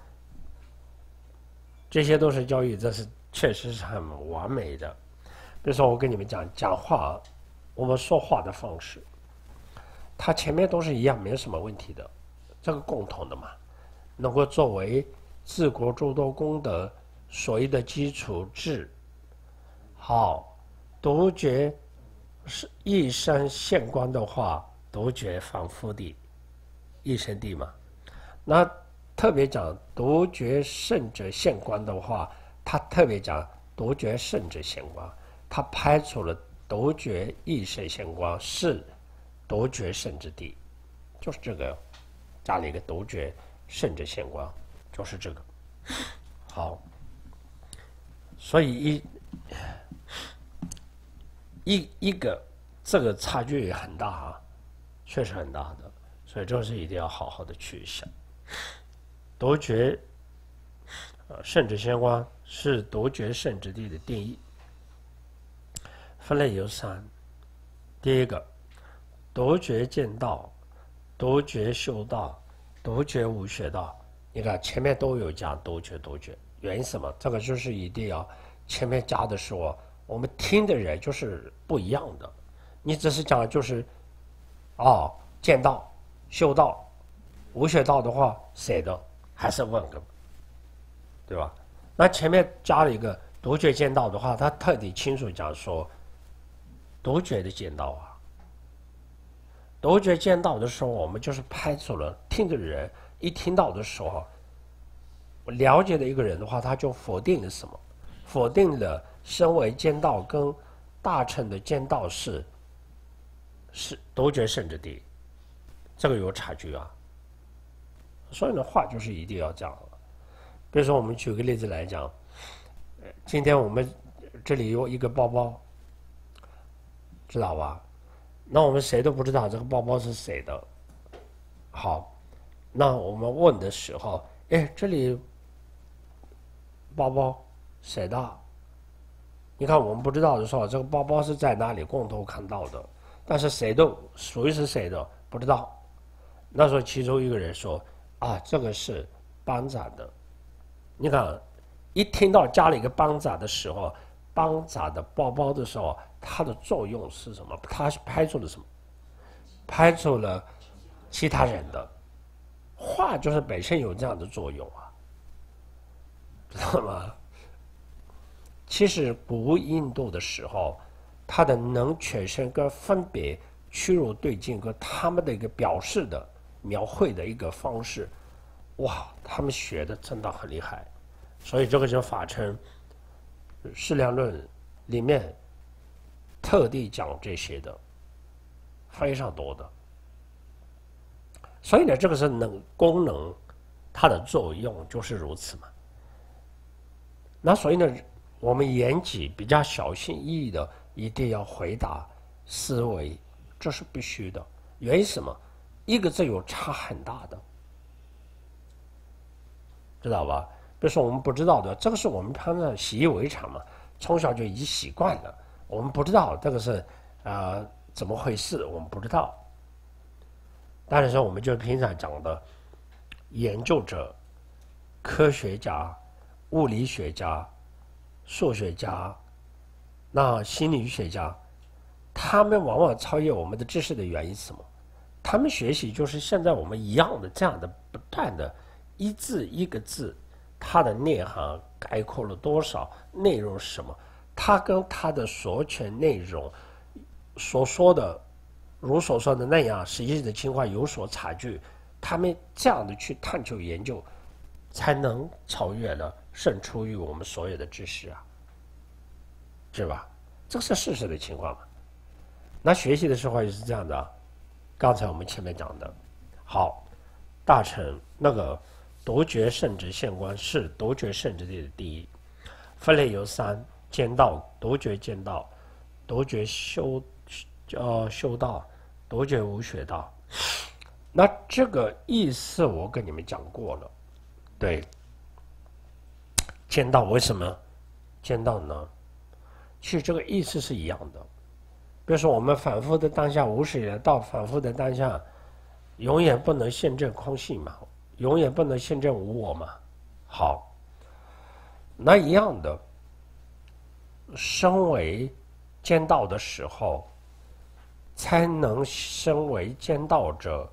这些都是教育，这是确实是很完美的。比如说，我跟你们讲话，我们说话的方式，它前面都是一样，没有什么问题的，这个共同的嘛，能够作为治国诸多功德所依的基础治。好，独觉是一生现光的话，独觉凡夫地，一生地嘛。那特别讲独觉圣者现光的话，他特别讲独觉圣者现光，他拍出了独觉一生现光是独觉圣之地，就是这个，加了一个独觉圣者现光，就是这个。好，所以一个这个差距也很大啊，确实很大的，所以这是一定要好好的去想。独觉圣者现光是独觉圣之地的定义，分类有3。第一个，独觉见道、独觉修道、独觉无学道。你看前面都有讲独觉，原因什么？这个就是一定要前面加的时候，我们听的人就是不一样的。你只是讲就是见道、修道、无学道的话，谁的？还是问个，对吧？那前面加了一个独觉见道的话，他特地清楚讲说，独觉的见道啊，独觉见道的时候，我们就是拍出了听的人一听到的时候，了解的一个人的话，他就否定了什么？否定了身为见道跟大乘的见道是独觉圣之地，这个有差距啊。所以呢，话就是一定要讲。比如说，我们举个例子来讲，今天我们这里有一个包包，知道吧？那我们谁都不知道这个包包是谁的。好，那我们问的时候，这里包包谁的？你看我们不知道的时候，这个包包是在哪里共同看到的，但是谁都属于是谁的不知道。那时候其中一个人说这个是帮长的。你看，一听到加了一个帮长的时候，帮长的包包的时候，它的作用是什么？它拍出了什么？拍出了其他人的话，就是本身有这样的作用啊，知道吗？其实古印度的时候，它的能全身跟分别屈辱对境跟他们的一个表示的描绘的一个方式，哇，他们学的真的很厉害。所以这个就法称释量论里面特地讲这些的非常多的。所以呢，这个是功能，它的作用就是如此嘛。那所以呢，我们言己比较小心翼翼的，一定要回答思维，这是必须的。原因什么？一个字有差很大的，知道吧？ 比如说我们不知道的，这个是我们平常习以为常嘛，从小就已经习惯了。我们不知道这个是怎么回事，我们不知道。但是说我们就平常讲的研究者、科学家、物理学家、数学家、那心理学家，他们往往超越我们的知识的原因是什么？他们学习就是现在我们一样的这样的不断的一字一个字，它的内涵概括了多少，内容是什么？它跟它的所权内容所说的如所说的那样，实际的情况有所差距。他们这样的去探究研究，才能超越了胜出于我们所有的知识啊，是吧？这是事实的情况嘛。那学习的时候也是这样的啊。刚才我们前面讲的，好，大乘那个夺决圣旨县官是夺决圣旨的第一，分类有三：剑道、夺决剑道、夺决修道、夺决无学道。那这个意思我跟你们讲过了，对。剑道为什么剑道呢？其实这个意思是一样的。比如说我们反复的当下无始的道，反复的当下永远不能现证空性嘛，永远不能现证无我嘛。好，那一样的，身为剑道的时候，才能身为剑道者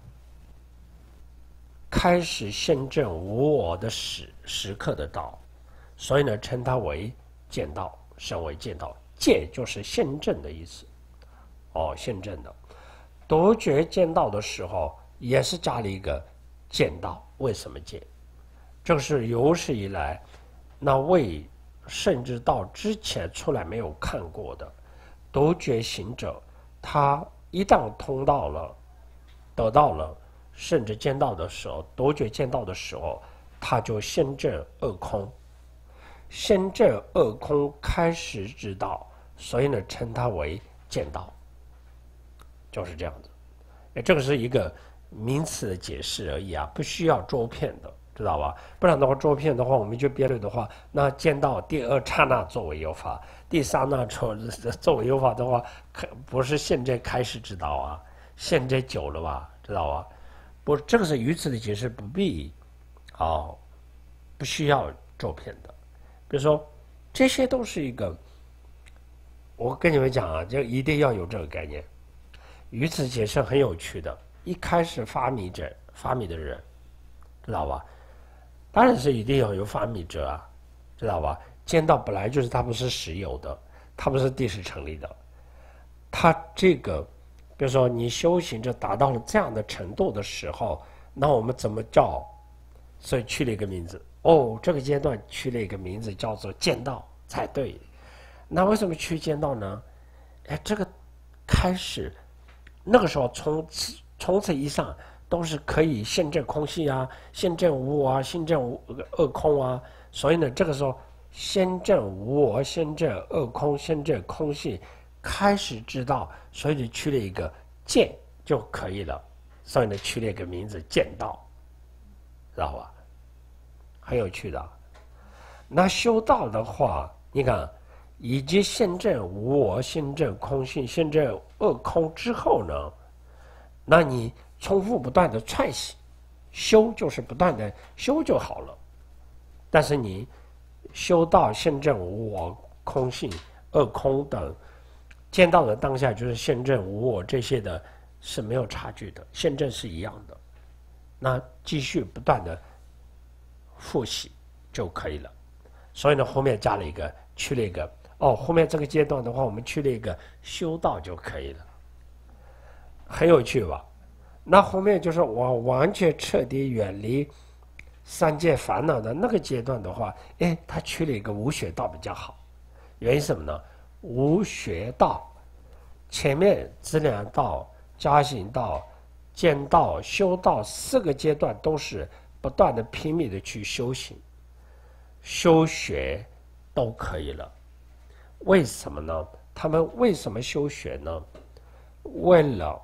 开始现证无我的时刻的道，所以呢，称它为剑道，身为剑道。剑就是现证的意思，现证的。夺决剑道的时候，也是加了一个剑道。为什么剑？这是有史以来那位圣之道之前出来没有看过的。夺决行者，他一旦通到了，得到了圣之剑道的时候，夺决剑道的时候，他就先证二空。先证二空开始之道，所以呢称它为剑道，就是这样子。这个是一个名词的解释而已啊，不需要周遍的，知道吧？不然的话，周遍的话，我们就辩论的话，那剑道第二刹那作为有法，第三那作为有法的话，不是现在开始知道啊，现在久了吧，知道吧？不，这个是于此的解释不必不需要周遍的。比如说，这些都是一个，我跟你们讲啊，就一定要有这个概念。于此解释很有趣的，一开始发明的人，知道吧？当然是一定要有发明者啊，知道吧？剑道本来就是它不是实有的，它不是地势成立的，它这个，比如说你修行者达到了这样的程度的时候，那我们怎么叫？所以取了一个名字。这个阶段取了一个名字叫做剑道才对。那为什么取剑道呢？这个开始那个时候从此以上都是可以现证空性啊，现证无我啊，现证二空啊。所以呢，这个时候先证无我，先证二空，先证空性开始知道，所以就取了一个剑就可以了。所以呢，取了一个名字剑道，知道吧？很有趣的。那修道的话，你看，以及现证无我、现证空性、现证二空之后呢，那你重复不断的串习，修就是不断的修就好了。但是你修到现证无我、空性、二空等，见到的当下就是现证无我这些的是没有差距的，现证是一样的。那继续不断的复习就可以了。所以呢，后面加了一个，去了一个后面这个阶段的话，我们去了一个修道就可以了，很有趣吧？那后面就是我完全彻底远离三界烦恼的那个阶段的话，他去了一个无学道比较好。原因是什么呢？无学道前面资粮道、加行道、见道、修道4个阶段都是不断的拼命的去修行、修学都可以了。为什么呢？他们为什么修学呢？为了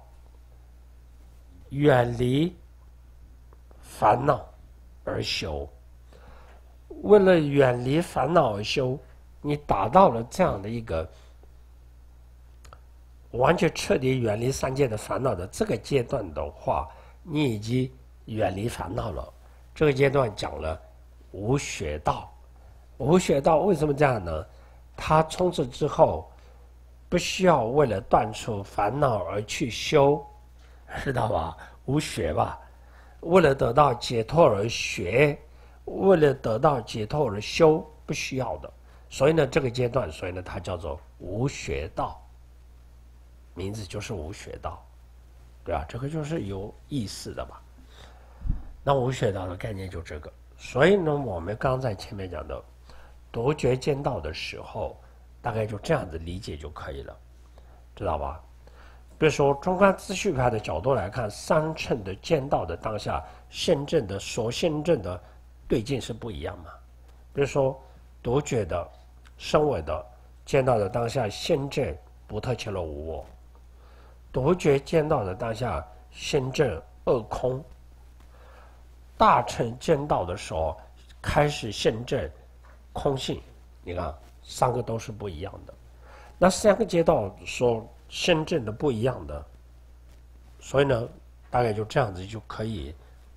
远离烦恼而修。 为了远离烦恼而修，你达到了这样的一个完全彻底远离三界的烦恼的这个阶段的话，你已经远离烦恼了。这个阶段讲了无学道，无学道为什么这样呢？他从此之后不需要为了断除烦恼而去修，知道吧？无学吧，为了得到解脱而学，为了得到解脱而修，不需要的。所以呢，这个阶段，所以呢，它叫做无学道，名字就是无学道，对吧？这个就是有意思的吧？那无学道的概念就这个。所以呢，我们刚在前面讲的夺觉见道的时候，大概就这样子理解就可以了，知道吧？比如说中观自续派的角度来看，三乘的见道的当下现证的所现证的对境是不一样嘛。比如说夺觉的声闻的见道的当下现证不特切罗无我，夺觉见道的当下现证二空，大乘见道的时候开始现证空性。你看三个都是不一样的。那三个阶段所现证的不一样的，所以呢，大概就这样子就可以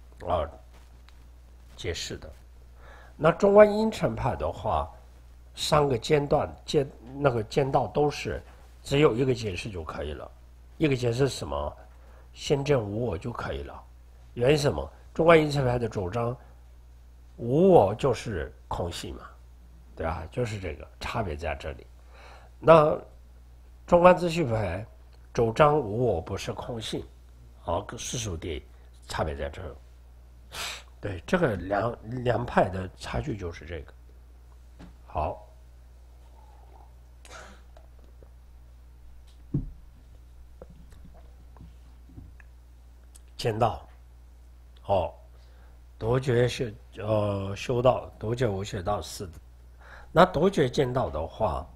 解释的。那中观阴沉派的话，三个间断那个间道都是只有一个解释就可以了。一个解释是什么？现证无我就可以了。原因什么？中观阴沉派的主张，无我就是空性嘛，对吧？就是这个差别在这里。那中观自续派主张无我不是空性，跟世俗谛差别在这儿。对，这个两派的差距就是这个。好，见道，夺觉是修道，夺觉无学道四。那夺觉见道的话，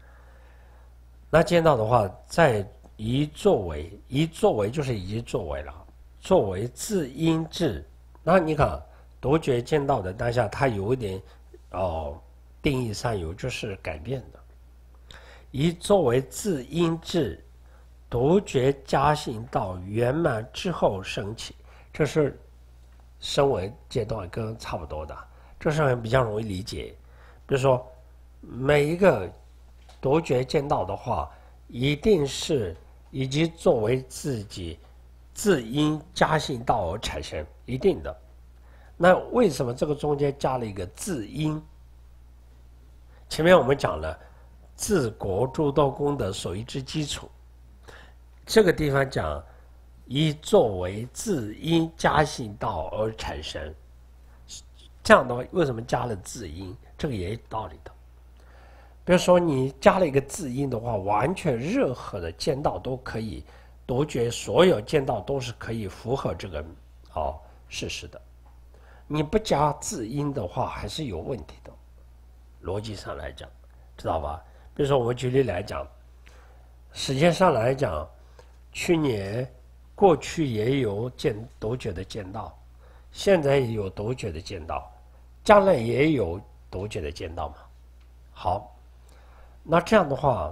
在一作为就是已经作为了，作为自因智。那你看夺觉见道的当下，它有一点定义上有就是改变的。一作为自因智，夺觉加行道圆满之后升起，这是声闻阶段跟差不多的，这是比较容易理解。比如说每一个夺觉见道的话，一定是以及作为自己自因加行道而产生，一定的。那为什么这个中间加了一个自因？前面我们讲了自国诸多功德所依之基础，这个地方讲以作为自因加行道而产生，这样的话为什么加了自因？这个也有道理的。比如说你加了一个自因的话，完全任何的见道都可以夺觉，所有见道都是可以符合这个事实的。你不加自因的话，还是有问题的。逻辑上来讲，知道吧？比如说我们举例来讲，时间上来讲，过去也有夺觉的见道，现在也有夺觉的见道，将来也有夺觉的见道嘛。好，那这样的话，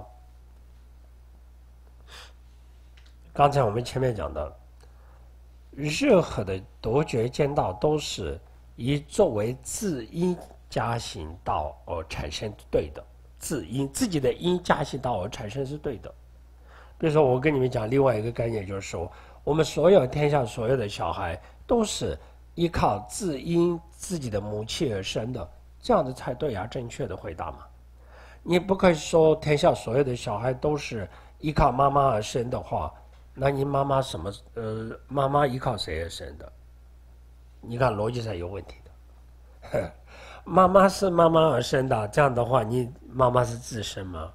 刚才我们前面讲的，任何的夺觉见道都是以作为自因加行道而产生对的，自己的因加行道而产生是对的。比如说我跟你们讲另外一个概念，就是说我们天下所有的小孩都是依靠自因自己的母亲而生的，这样子才对啊，正确的回答嘛。你不可以说天下所有的小孩都是依靠妈妈而生的话，那你妈妈妈妈依靠谁而生的？你看逻辑上有问题的。妈妈是妈妈而生的，这样的话，你妈妈是自生吗？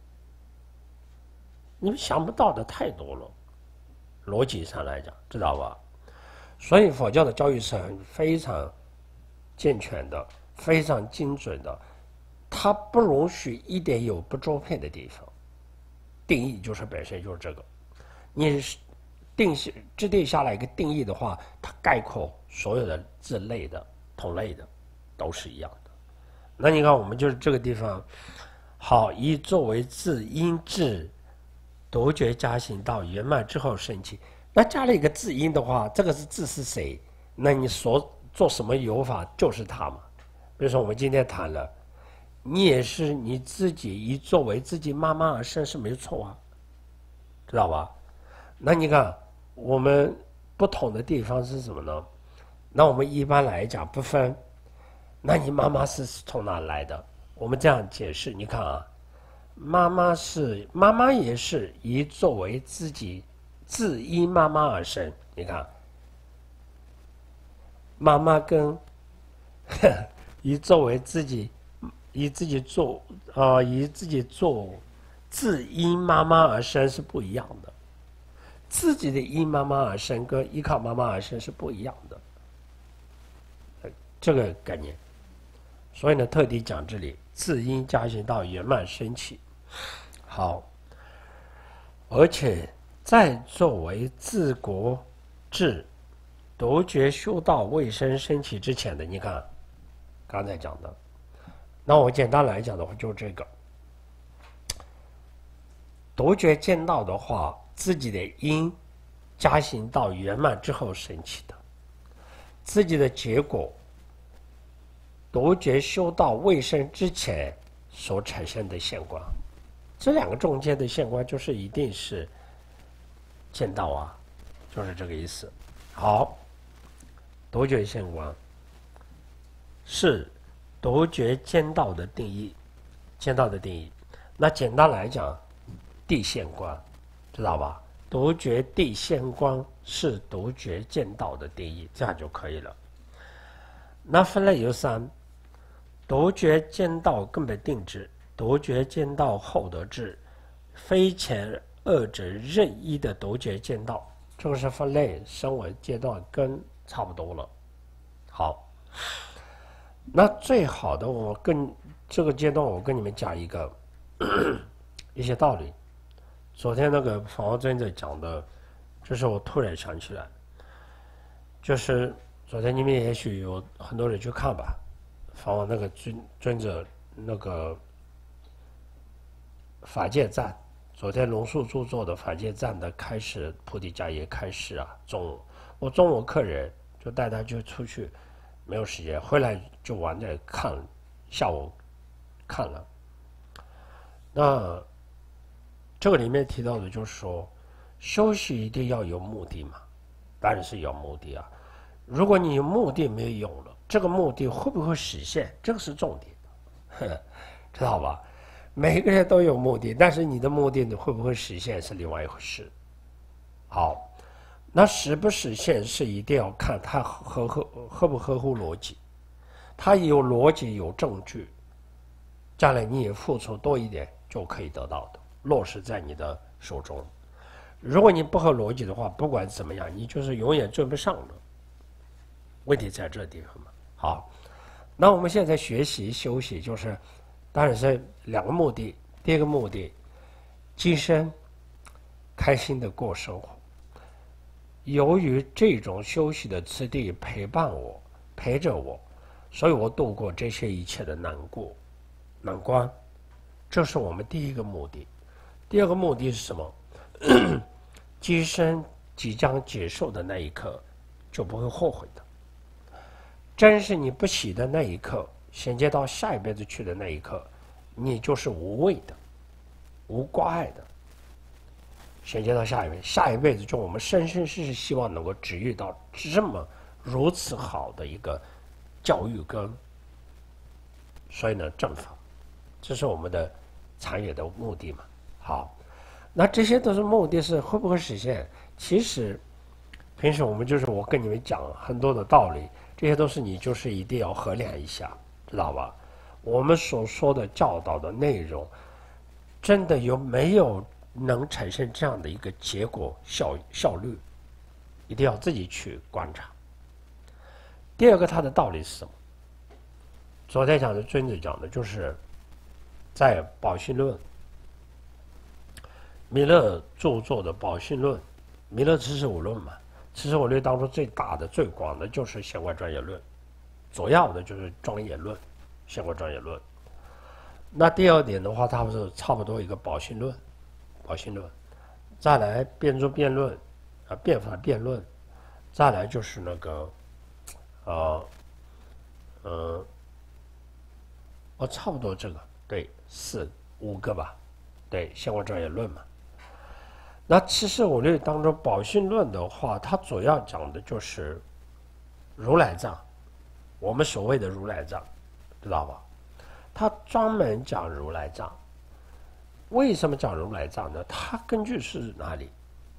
你们想不到的太多了，逻辑上来讲，知道吧？所以佛教的教育是非常健全的，非常精准的，它不容许一点有不周遍的地方。定义就是本身就是这个，你制定下来一个定义的话，它概括所有的字类的、同类的都是一样的。 那你看，我们就是这个地方，好，以作为字音至独觉加行到圆满之后升起。那加了一个字音的话，这个是字是谁？那你所做什么有法就是他嘛。比如说我们今天谈了，你也是你自己以作为自己妈妈而生是没错啊，知道吧？那你看我们不同的地方是什么呢？那我们一般来讲不分，那你妈妈是从哪来的？我们这样解释，你看啊，妈妈也是以作为自己自因妈妈而生。你看，妈妈跟以作为自己以自己做自因妈妈而生是不一样的，自己的因妈妈而生跟依靠妈妈而生是不一样的，这个概念。所以呢，特地讲这里自因加行到圆满升起。好，而且在作为自国至独觉修道未生升起之前的，你看刚才讲的，那我简单来讲的话，就这个独觉见道的话，自己的因加行到圆满之后升起的，自己的结果独觉修道未生之前所产生的现观，这两个中间的现观就是一定是见道啊，就是这个意思。好，独觉现观是独觉见道的定义，见道的定义。那简单来讲，地现观，知道吧？独觉地现观是独觉见道的定义，这样就可以了。那分类有三。独觉见道根本定之，独觉见道后得智，非前二者任意的独觉见道，这个是分类升维阶段跟差不多了。好，那最好的我跟这个阶段我跟你们讲一个一些道理。昨天那个法华尊者讲的，这是我突然想起来，就是昨天你们也许有很多人去看吧。法华那个尊者那个法界赞，昨天龙树著作的法界赞的开始菩提迦叶开始啊，我中午客人就带他就出去，没有时间回来就晚点看，下午看了。那这个里面提到的就是说，休息一定要有目的嘛，当然是有目的啊。如果你目的没有了，这个目的会不会实现？这个是重点，知道吧？每个人都有目的，但是你的目的你会不会实现是另外一回事。好，那实不实现是一定要看它合不合乎逻辑，它有逻辑有证据，将来你也付出多一点就可以得到的，落实在你的手中。如果你不合逻辑的话，不管怎么样，你就是永远追不上的。问题在这地方嘛。好，那我们现在学习休息，就是当然是两个目的。第一个目的，今生开心的过生活。由于这种休息的次第陪伴我，陪着我，所以我度过这些一切的难关。这是我们第一个目的。第二个目的是什么？今生即将结束的那一刻，就不会后悔的。真是你不喜的那一刻，衔接到下一辈子去的那一刻，你就是无畏的、无挂碍的。衔接到下一辈子就我们生生世世希望能够治愈到这么如此好的一个教育跟，所以呢正法，这是我们的参与的目的嘛。好，那这些都是目的，是会不会实现？其实平时我们就是我跟你们讲很多的道理。这些都是你就是一定要衡量一下，知道吧？我们所说的教导的内容，真的有没有能产生这样的一个结果效率？一定要自己去观察。第二个，它的道理是什么？昨天讲的尊者讲的就是在《宝训论》，弥勒著作的《宝训论》，弥勒持五论嘛。其实我论当中最大的、最广的就是显观庄严论，主要的就是庄严论、 现过庄严论。那第二点的话，它是差不多一个宝性论，再来辩诸辩论，辩法辩论，再来就是那个，差不多这个，对，5个吧，对，现过庄严论嘛。那七世五律当中，宝性论的话，它主要讲的就是如来藏，我们所谓的如来藏，知道吧？他专门讲如来藏。为什么讲如来藏呢？它根据是哪里？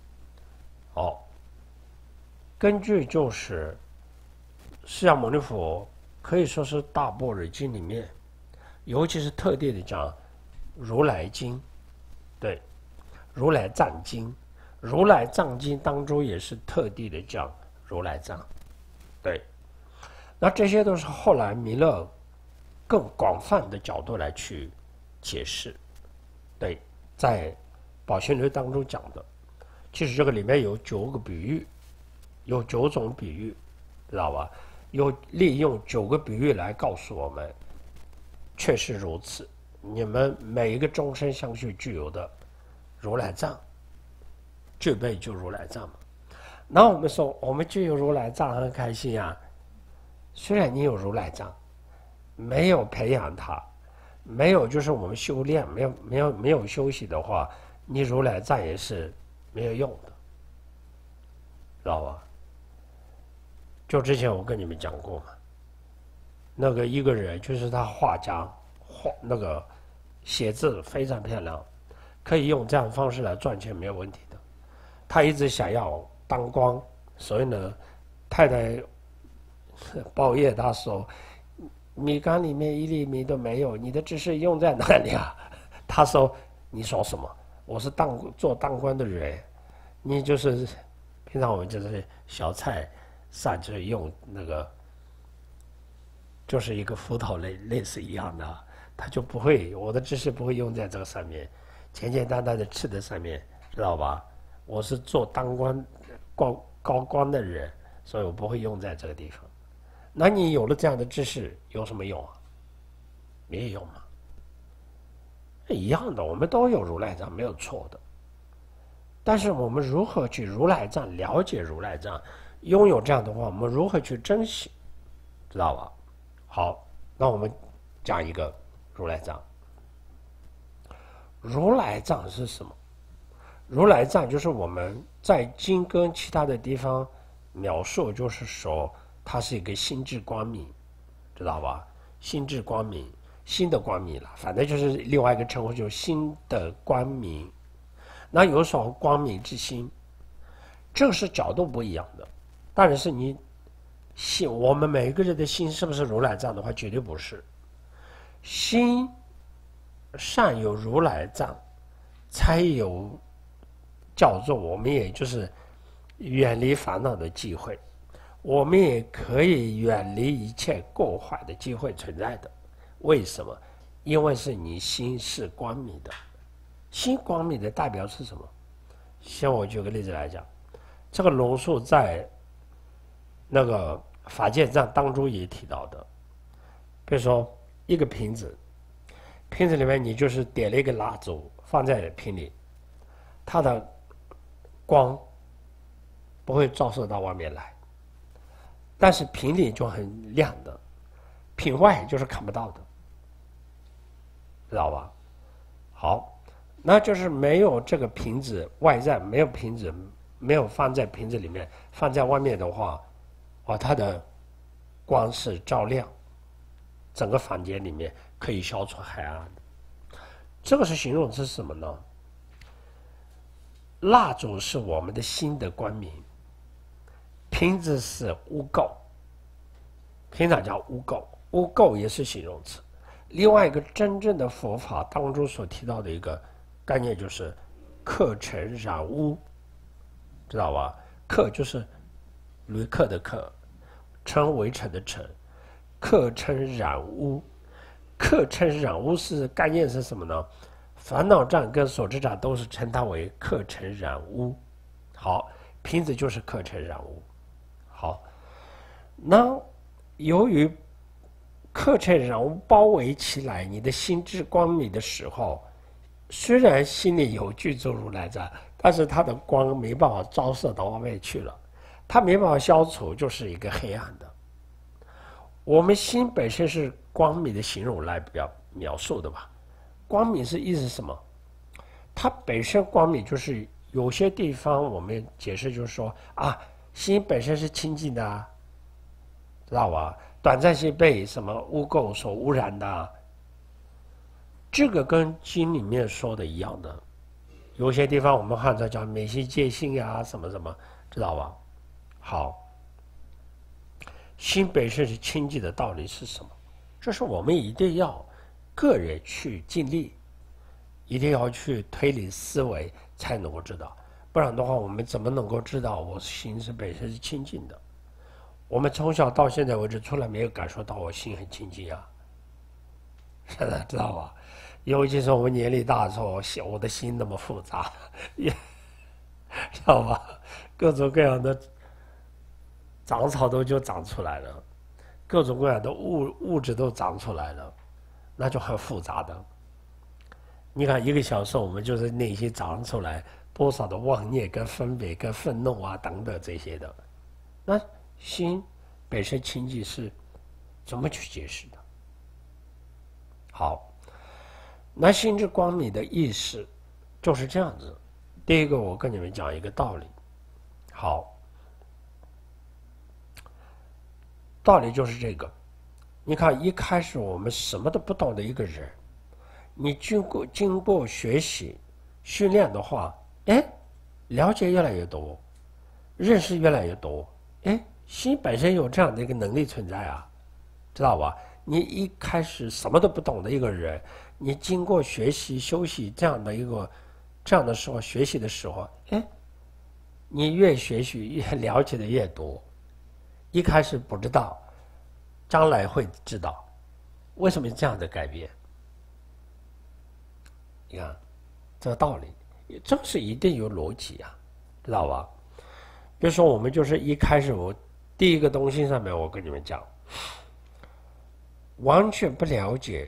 根据就是释迦牟尼佛可以说是大般若经里面，尤其是特地的讲如来经，对，如来藏经，如来藏经当中也是特地的讲如来藏，对。那这些都是后来弥勒更广泛的角度来去解释，对，在宝性律当中讲的，其实这个里面有9个比喻，有9种比喻，知道吧？有利用9个比喻来告诉我们，确实如此。你们每一个众生相续具有的如来藏，具备就如来藏嘛。那我们说，我们具有如来藏很开心啊。虽然你有如来藏，没有培养它，没有就是我们修炼，没有休息的话，你如来藏也是没有用的，知道吧？就之前我跟你们讲过嘛，那个一个人就是他画家，那个写字非常漂亮，可以用这样的方式来赚钱没有问题的。他一直想要当官，所以呢，太太抱怨他说：“米缸里面1粒米都没有，你的知识用在哪里啊？”他说：“你说什么？我是做当官的人，你就是平常我们就是小菜上去用那个，就是一个斧头类似一样的，他就不会，我的知识不会用在这个上面，简简单单的吃的上面，知道吧？我是做当官高官的人，所以我不会用在这个地方。那你有了这样的知识有什么用啊？没有用嘛。一样的，我们都有如来藏，没有错的。但是我们如何去如来藏，了解如来藏，拥有这样的话，我们如何去珍惜，知道吧？好，那我们讲一个如来藏。如来藏是什么？如来藏就是我们在经跟其他的地方描述，就是说它是一个心智光明，知道吧？心智光明，心的光明了，反正就是另外一个称呼，就是心的光明。那有所光明之心，这个是角度不一样的。但是你心，我们每一个人的心是不是如来藏的话，绝对不是。心上有如来藏，才有叫做我们也就是远离烦恼的机会，我们也可以远离一切过坏的机会存在的。为什么？因为是你心是光明的。心光明的代表是什么？像我举个例子来讲，这个龙树在那个法界藏当中也提到的，比如说一个瓶子，瓶子里面你就是点了一个蜡烛放在瓶里，它的光不会照射到外面来，但是瓶里就很亮的，瓶外就是看不到的，知道吧？好，那就是没有这个瓶子外在，没有瓶子，没有放在瓶子里面，放在外面的话，它的光是照亮整个房间里面，可以消除黑暗的。这个是形容词是什么呢？蜡烛是我们的心的光明，瓶子是污垢，平常叫污垢，污垢也是形容词。另外一个真正的佛法当中所提到的一个概念就是客尘染污，知道吧？客就是旅客的客，尘为尘的尘，客尘染污。客尘染污是概念是什么呢？烦恼障跟所知障都是称它为客尘染污。好，瓶子就是客尘染污。好，那由于客乘人物包围起来，你的心智光明的时候，虽然心里有具足如来在，但是它的光没办法照射到外面去了，它没办法消除，就是一个黑暗的。我们心本身是光明的形容来描述的吧？光明是意思什么？它本身光明就是有些地方我们解释就是说啊，心本身是清净的啊，知道吧？短暂性被什么污垢所污染的啊，这个跟经里面说的一样的。有些地方我们汉字叫美心戒心呀，什么什么，知道吧？好，心本身是清净的道理是什么？这是我们一定要个人去尽力，一定要去推理思维才能够知道，不然的话，我们怎么能够知道我心是本身是清净的？我们从小到现在为止，从来没有感受到我心很清净啊，现在知道吧？尤其是我们年龄大的时候，我的心那么复杂，也知道吧？各种各样的长草都就长出来了，各种各样的物质都长出来了，那就很复杂的。你看，一个小时我们就是内心长出来多少的妄念、跟分别、跟愤怒啊等等这些的，那心本身清净是怎么去解释的？好，那心之光明的意识就是这样子。第一个，我跟你们讲一个道理。好，道理就是这个。你看，一开始我们什么都不懂的一个人，你经过学习训练的话，哎，了解越来越多，认识越来越多，哎，心本身有这样的一个能力存在啊，知道吧？你一开始什么都不懂的一个人，你经过学习休息这样的时候，学习的时候，哎，你越学习越了解的越多，一开始不知道，将来会知道，为什么这样的改变？你看这个道理，这是一定有逻辑啊，知道吧？比如说我们就是一开始我第一个东西上面，我跟你们讲。完全不了解，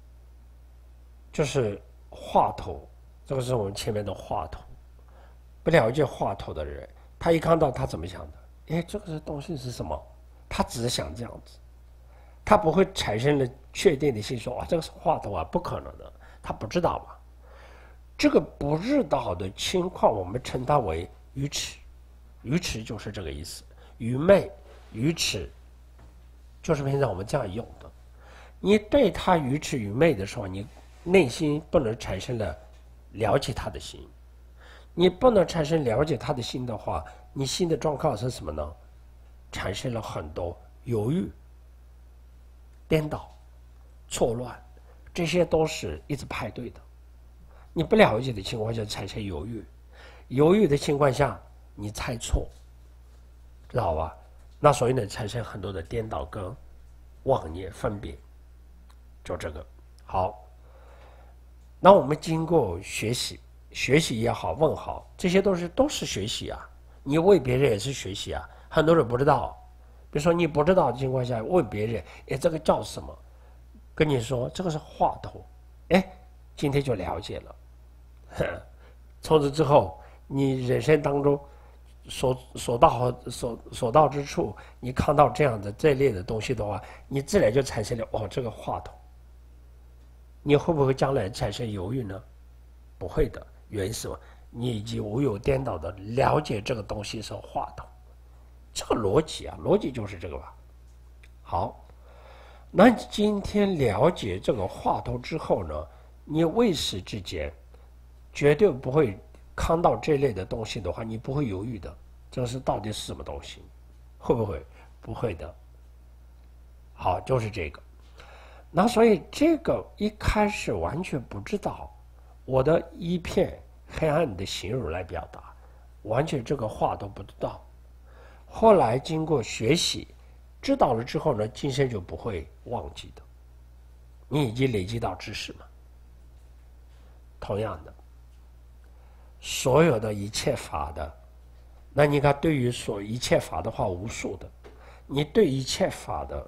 就是话头，这个是我们前面的话头。不了解话头的人，他一看到他怎么想的？哎，这个东西是什么？他只是想这样子，他不会产生了确定的性说啊，这个是话头啊，不可能的，他不知道嘛。这个不知道的情况，我们称它为愚痴。愚痴就是这个意思，愚昧、愚痴，就是平常我们这样用的。你对他愚痴愚昧的时候，你内心不能产生了了解他的心。你不能产生了解他的心的话，你心的状况是什么呢？产生了很多犹豫、颠倒、错乱，这些都是一直排队的。你不了解的情况下产生犹豫，犹豫的情况下你猜错，知道吧？那所以呢，产生很多的颠倒跟妄念分别。就这个好，那我们经过学习也好，问好，这些都是学习啊。你问别人也是学习啊。很多人不知道，比如说你不知道的情况下问别人，哎，这个叫什么？跟你说这个是话头，哎，今天就了解了。从此之后，你人生当中所到之处，你看到这样的这类的东西的话，你自然就产生了这个话头。你会不会将来产生犹豫呢？不会的，原因是什么？你已经无有颠倒的了解这个东西是话头，这个逻辑啊，逻辑就是这个吧。好，那今天了解这个话头之后呢，你为时之间绝对不会看到这类的东西的话，你不会犹豫的，这是到底是什么东西？会不会？不会的。好，就是这个。那所以这个一开始完全不知道，我的一片黑暗的形容来表达，完全这个话都不知道。后来经过学习，知道了之后呢，今生就不会忘记的。你已经累积到知识嘛。同样的，所有的一切法的，那你看对于一切法的话，无数的，你对一切法的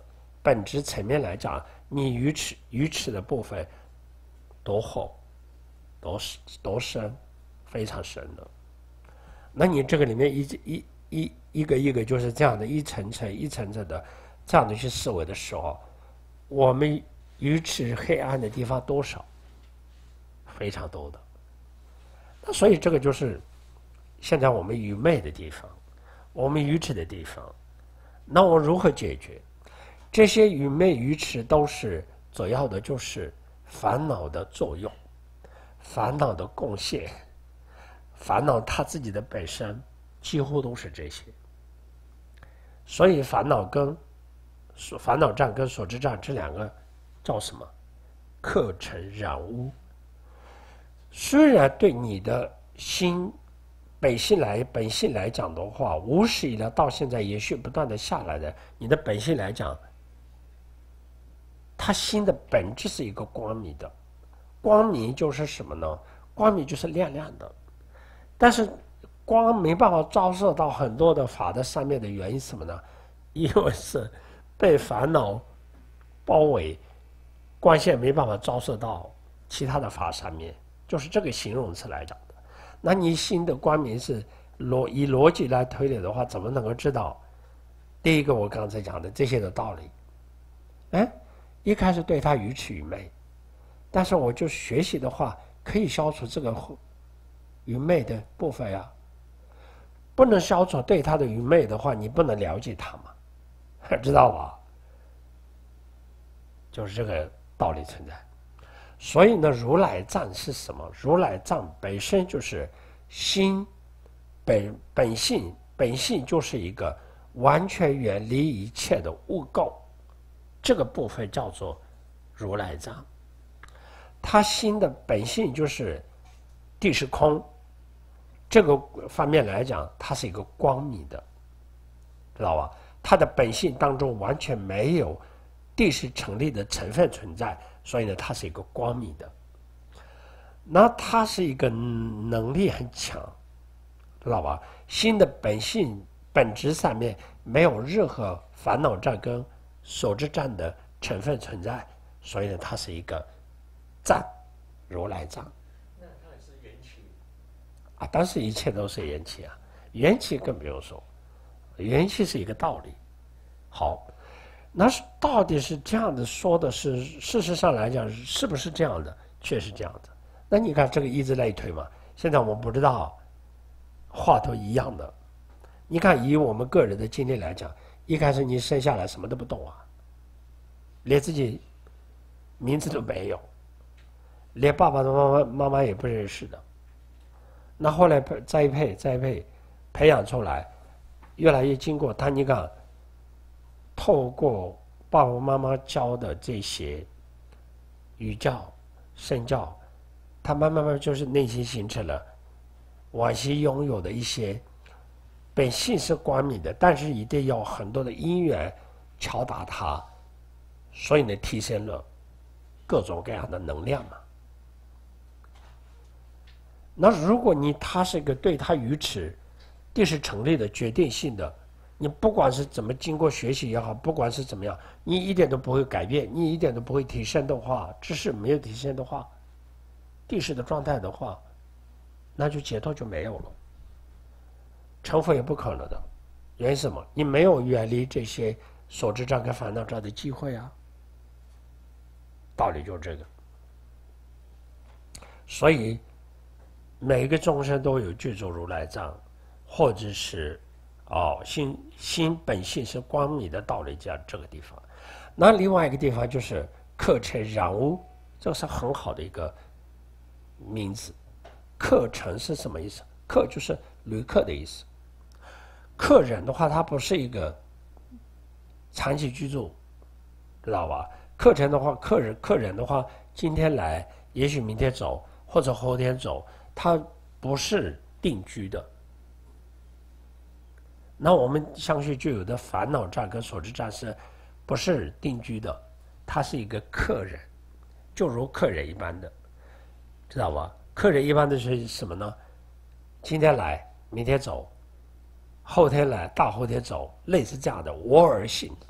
本质层面来讲，你鱼齿的部分多厚，多深，非常深的。那你这个里面一个就是这样的一层层的这样的去思维的时候，我们鱼齿黑暗的地方多少？非常多的。那所以这个就是现在我们愚昧的地方，我们愚痴的地方。那我如何解决？这些愚昧愚痴都是主要的就是烦恼的作用，烦恼的贡献，烦恼它自己的本身几乎都是这些。所以烦恼障跟所知障这两个叫什么？客尘染污。虽然对你的心本性来讲的话，无始以来到现在延续不断的下来的，你的本性来讲，它心的本质是一个光明的。光明就是什么呢？光明就是亮亮的。但是光没办法照射到很多的法的上面的原因是什么呢？因为是被烦恼包围，光线没办法照射到其他的法上面，就是这个形容词来讲的。那你心的光明是以逻辑来推理的话，怎么能够知道第一个我刚才讲的这些的道理？一开始对他愚痴愚昧，但是我就学习的话，可以消除这个愚昧的部分呀。不能消除对他的愚昧的话，你不能了解他嘛，知道吧？就是这个道理存在。所以呢，如来藏是什么？如来藏本身就是心本性就是一个完全远离一切的物垢，这个部分叫做如来藏。他心的本性就是地是空，这个方面来讲，它是一个光明的，知道吧？它的本性当中完全没有地是成立的成分存在，所以呢，它是一个光明的。那它是一个能力很强，知道吧？心的本性本质上面没有任何烦恼障跟所知障的成分存在，所以呢，它是一个藏，如来藏。 那它也是缘起啊，当然一切都是缘起啊，缘起更不用说，缘起是一个道理。好，那是到底是这样的说的是，事实上来讲是不是这样的？确实这样的。那你看这个以此类推嘛，现在我们不知道，话都一样的。你看以我们个人的经历来讲，一开始你生下来什么都不懂啊，连自己名字都没有，连爸爸的妈妈也不认识的。那后来栽培培养出来，越来越经过你看，透过爸爸妈妈教的这些语教、身教，他慢慢就是内心形成了往昔拥有的一些本性是光明的，但是一定要很多的因缘敲打它，所以呢，提升了各种各样的能量嘛。那如果他是一个对他愚痴，地是成立的决定性的，你不管是怎么经过学习也好，不管是怎么样，你一点都不会改变，你一点都不会提升的话，知识没有提升的话，地势的状态的话，那就解脱就没有了，成佛也不可能的。原因是什么？你没有远离这些所知障跟烦恼障的机会啊。道理就是这个。所以每一个众生都有具足如来藏，或者是心本性是光明的道理，在这个地方。那另外一个地方就是客尘染污，这是很好的一个名字。客尘是什么意思？客就是旅客的意思。客人的话，他不是一个长期居住，知道吧？客人的话，客人的话，今天来，也许明天走，或者后天走，他不是定居的。那我们相续就有的烦恼障跟所知障是不是定居的？他是一个客人，就如客人一般的，知道吧？客人一般的是什么呢？今天来，明天走，后天来，大后天走，类似这样的我而性的，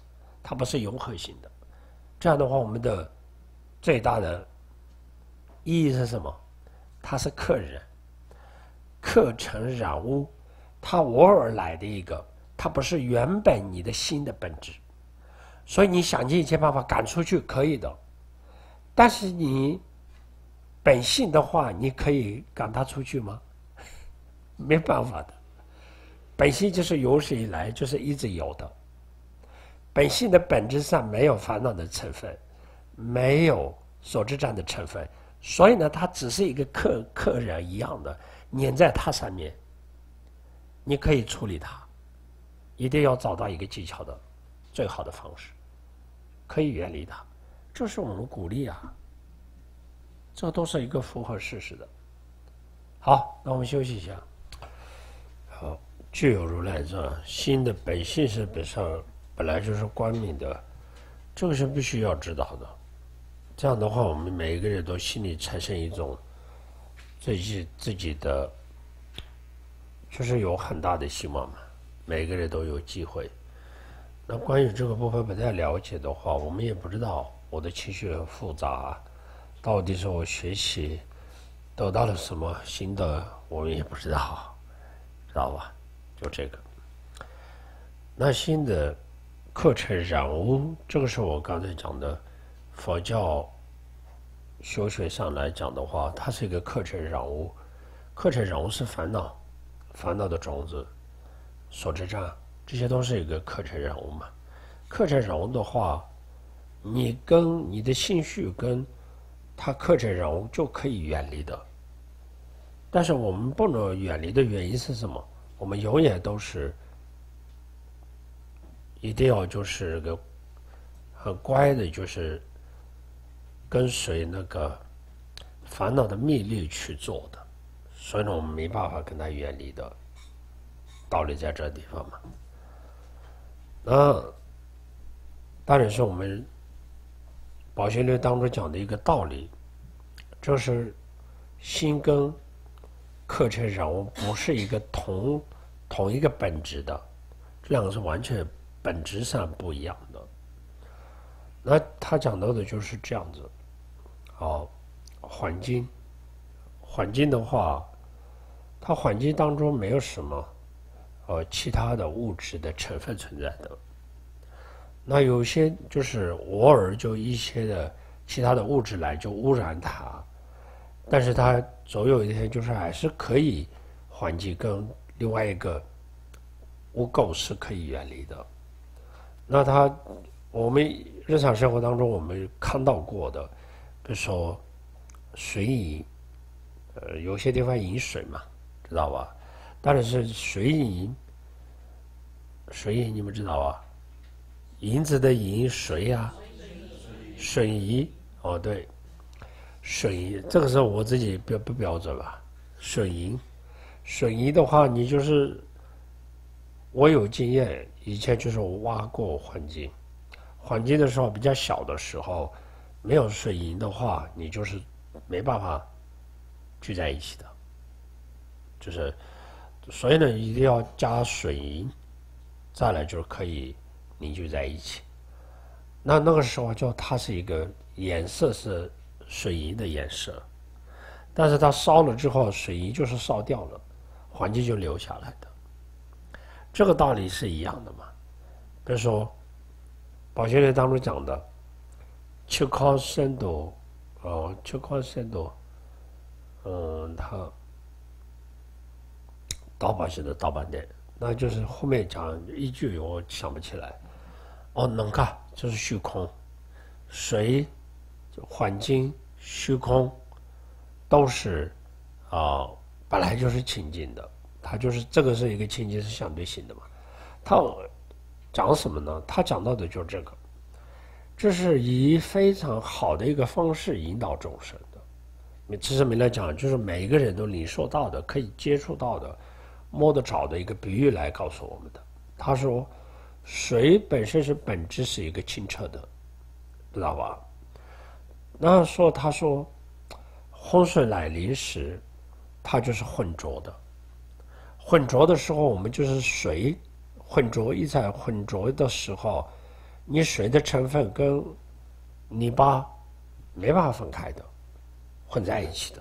它不是永恒性的。这样的话，我们的最大的意义是什么？它是客人，客成染污，它偶尔来的一个，它不是原本你的心的本质。所以你想尽一切办法赶出去可以的，但是你本性的话，你可以赶它出去吗？没办法的。本性就是有史以来就是一直有的，本性的本质上没有烦恼的成分，没有所知障的成分，所以呢，它只是一个客人一样的粘在它上面。你可以处理它，一定要找到一个技巧的最好的方式，可以远离它，这是我们鼓励啊，这都是一个符合事实的。好，那我们休息一下。好，具有如来藏，心的本性是本来就是光明的，这个是必须要知道的。这样的话，我们每一个人都心里产生一种自己的，就是有很大的希望嘛。每个人都有机会。那关于这个部分不太了解的话，我们也不知道。我的情绪很复杂，到底是我学习得到了什么新的，我们也不知道，知道吧？就这个。那新的课程染污，这个是我刚才讲的佛教修学上来讲的话，它是一个课程染污。课程染污是烦恼的种子、所知障，这些都是一个课程染污嘛。课程染污的话，你跟你的兴趣跟它课程染污就可以远离的。但是我们不能远离的原因是什么？我们永远都是一定要就是个很乖的，就是跟随那个烦恼的密律去做的，所以呢，我们没办法跟它远离的道理在这地方嘛。那当然是我们宝训律当中讲的一个道理，就是心跟课程染污不是一个同一个本质的，这两个是完全本质上不一样的。那他讲到的就是这样子。好，环境的话，它环境当中没有什么其他的物质的成分存在的。那有些就是偶尔就一些的其他的物质来就污染它，但是它总有一天就是还是可以，环境跟另外一个污垢是可以远离的。那我们日常生活当中我们看到过的，比如说水饮，有些地方饮水嘛，知道吧？当然是水饮你们知道吧？银子的银，水呀，水银哦，对，水银这个是我自己不标准吧？水银的话，你就是我有经验，以前就是我挖过环境的时候比较小的时候，没有水银的话，你就是没办法聚在一起的，就是所以呢，一定要加水银，再来就是可以凝聚在一起。那个时候就它是一个颜色是水银的颜色，但是它烧了之后，水银就是烧掉了，环境就留下来的。这个道理是一样的嘛？比如说宝训律当中讲的秋康深度，秋康深度，它导宝是的导板点，那就是后面讲一句我想不起来。能看就是虚空，水、环境、虚空都是本来就是清净的，它就是这个是一个清净是相对性的嘛。它讲什么呢？他讲到的就是这个，这是以非常好的一个方式引导众生的。其实没来讲，就是每一个人都领受到的、可以接触到的、摸得着的一个比喻来告诉我们的。他说，水本身是本质是一个清澈的，知道吧？他说，洪水来临时，它就是浑浊的。浑浊的时候，我们就是水浑浊一在浑浊的时候， 你水的成分跟泥巴没办法分开的，混在一起的。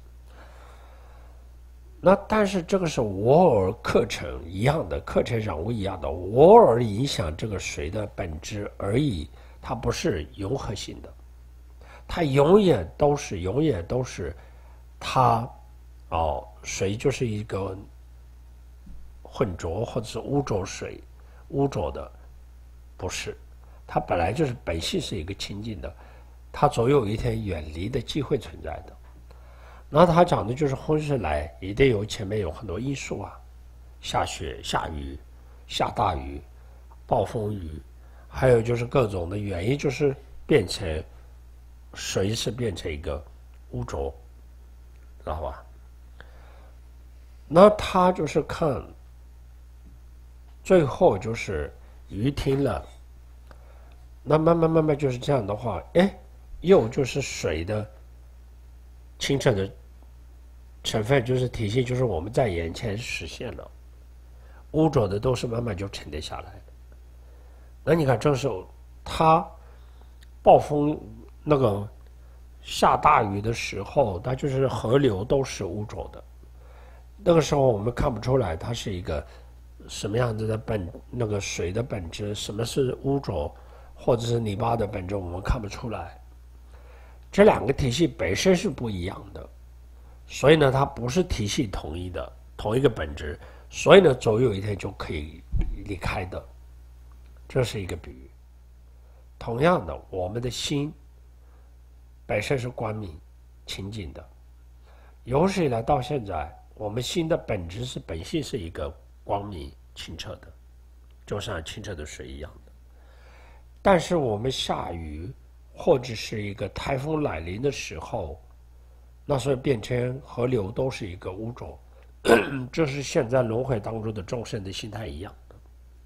那但是这个是我尔课程一样的，课程染污一样的，我尔影响这个水的本质而已，它不是融合性的，它永远都是它水就是一个混浊或者是污浊水，污浊的不是，它本来就是本性是一个清净的，它总有一天远离的机会存在的。然后他讲的就是风水来一定有前面有很多因素啊，下雪、下雨、下大雨、暴风雨，还有就是各种的原因，就是变成水是变成一个污浊，知道吧？那他就是看最后就是鱼听了，那慢慢就是这样的话，又就是水的清澈的成分就是体系，就是我们在眼前实现了，污浊的都是慢慢就沉淀下来的。那你看这时候它暴风那个下大雨的时候，它就是河流都是污浊的，那个时候我们看不出来它是一个什么样子的那个水的本质，什么是污浊或者是泥巴的本质，我们看不出来。这两个体系本身是不一样的，所以呢，它不是体系统一的，同一个本质，所以呢，总有一天就可以离开的。这是一个比喻。同样的，我们的心本身是光明、清净的，有史以来到现在，我们心的本质是本性是一个光明、清澈的，就像清澈的水一样的。但是我们下雨或者是一个台风来临的时候，那所以变成河流都是一个污浊，这是现在轮回当中的众生的心态一样的。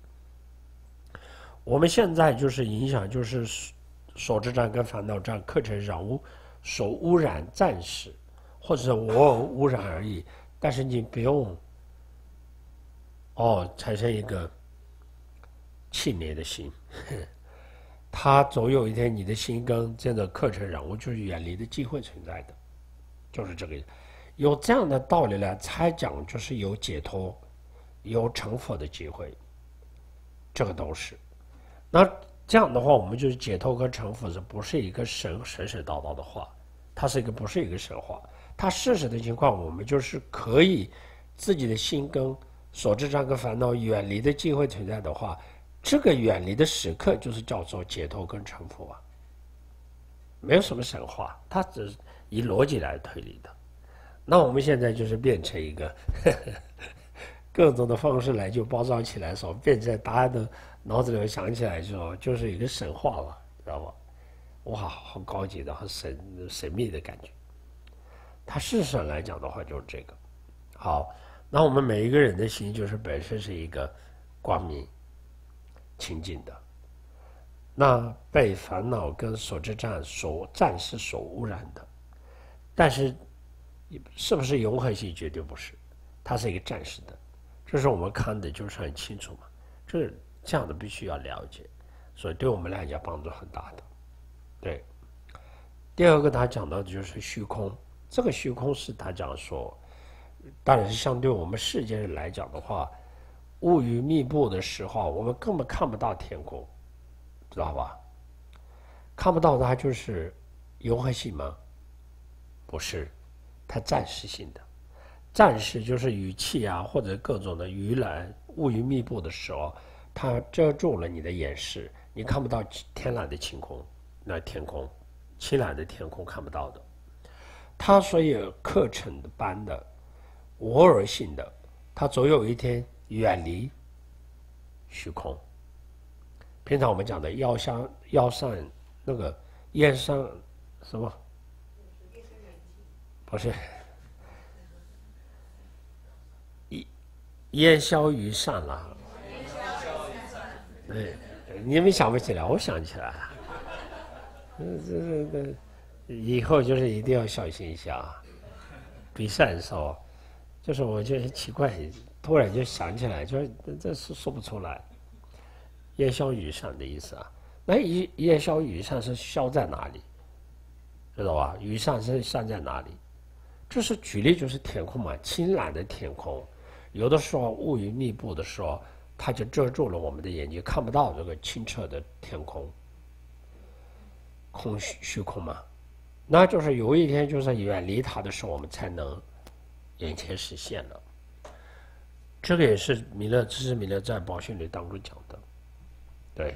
我们现在就是影响，就是所知障跟烦恼障课程染污所污染暂时，或者是我污染而已，但是你不用产生一个气馁的心。它总有一天你的心跟这个课程染污就是远离的机会存在的，就是这个有这样的道理来才讲，就是有解脱有成佛的机会，这个都是。那这样的话，我们就是解脱跟成佛，这不是一个神叨叨的话，它是一个不是一个神话，它事实的情况，我们就是可以自己的心跟所知障跟烦恼远离的机会存在的话，这个远离的时刻就是叫做解脱跟成佛啊，没有什么神话，它只是以逻辑来推理的。那我们现在就是变成一个各种的方式来就包装起来，说变成大家的脑子里想起来说就是一个神话了，知道吧？哇，好高级的，好神秘的感觉。它事实上来讲的话就是这个。好，那我们每一个人的心就是本身是一个光明清净的，那被烦恼跟所知障暂时所污染的，但是是不是永恒性绝对不是，它是一个暂时的，这是我们看的就是很清楚嘛，这样的必须要了解，所以对我们来讲帮助很大的。对，第二个他讲到的就是虚空，这个虚空是他讲说，当然是相对我们世界人来讲的话，乌云密布的时候，我们根本看不到天空，知道吧？看不到它就是永恒性吗？不是，它暂时性的。暂时就是雨气啊，或者各种的雨染、乌云密布的时候，它遮住了你的眼视，你看不到天蓝的晴空，那天空，青蓝的天空看不到的。它所以课程的班的我尔性的，它总有一天远离虚空。平常我们讲的腰上那个烟上什么？不是，烟消云散了。对，你们想不起来，我想起来了。以后就是一定要小心一下啊！比赛的时候，就是我觉得奇怪，突然就想起来，就是这是说不出来。烟消云散的意思啊， 那烟消雨散是消在哪里？知道吧？雨散是散在哪里？这是举例就是天空嘛，青蓝的天空，有的时候乌云密布的时候，它就遮住了我们的眼睛，看不到这个清澈的天空，虚空嘛。那就是有一天就是远离它的时候，我们才能眼前实现了。这个也是这是弥勒在宝训里当中讲的，对。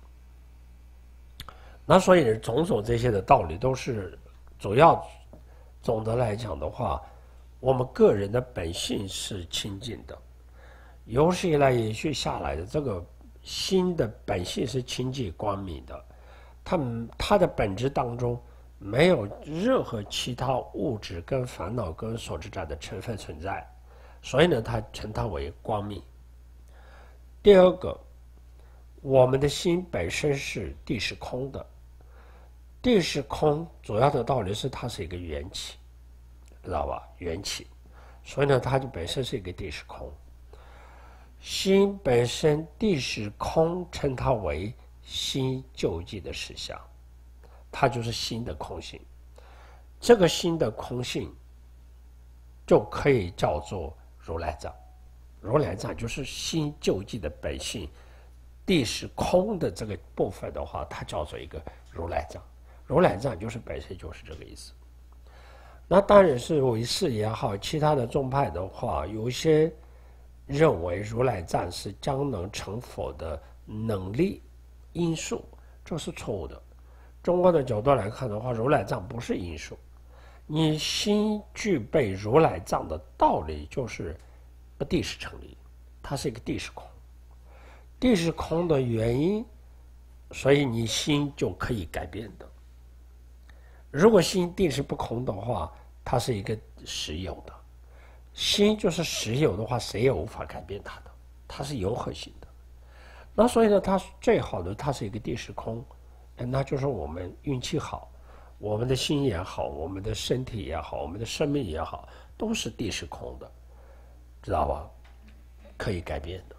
那所以种种这些的道理都是主要，总的来讲的话，我们个人的本性是清净的，有史以来延续下来的这个心的本性是清净光明的，它的本质当中没有任何其他物质跟烦恼跟所知障的成分存在，所以呢，它称它为光明。第二个，我们的心本身是地是空的。地是空，主要的道理是它是一个缘起，知道吧？缘起，所以呢，它就本身是一个地是空。心本身地是空，称它为心究竟的实相，它就是心的空性。这个心的空性，就可以叫做如来藏。如来藏就是心究竟的本性，地是空的这个部分的话，它叫做一个如来藏。如来藏就是本身就是这个意思。那当然是唯识也好，其他的宗派的话，有些认为如来藏是将能成佛的能力因素，这是错误的。中国的角度来看的话，如来藏不是因素，你心具备如来藏的道理就是不地是成立，它是一个地是空，地是空的原因，所以你心就可以改变的。如果心地是不空的话，它是一个实有的，心就是实有的话，谁也无法改变它的，它是永恒性的。那所以呢，它最好的它是一个地是空，那就是我们运气好，我们的心也好，我们的身体也好，我们的生命也好，都是地是空的，知道吧？可以改变的。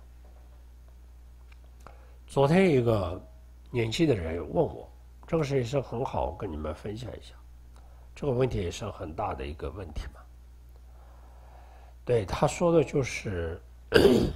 昨天一个年轻的人问我，这个事情是很好，跟你们分享一下。这个问题也是很大的一个问题嘛。对，他说的就是，比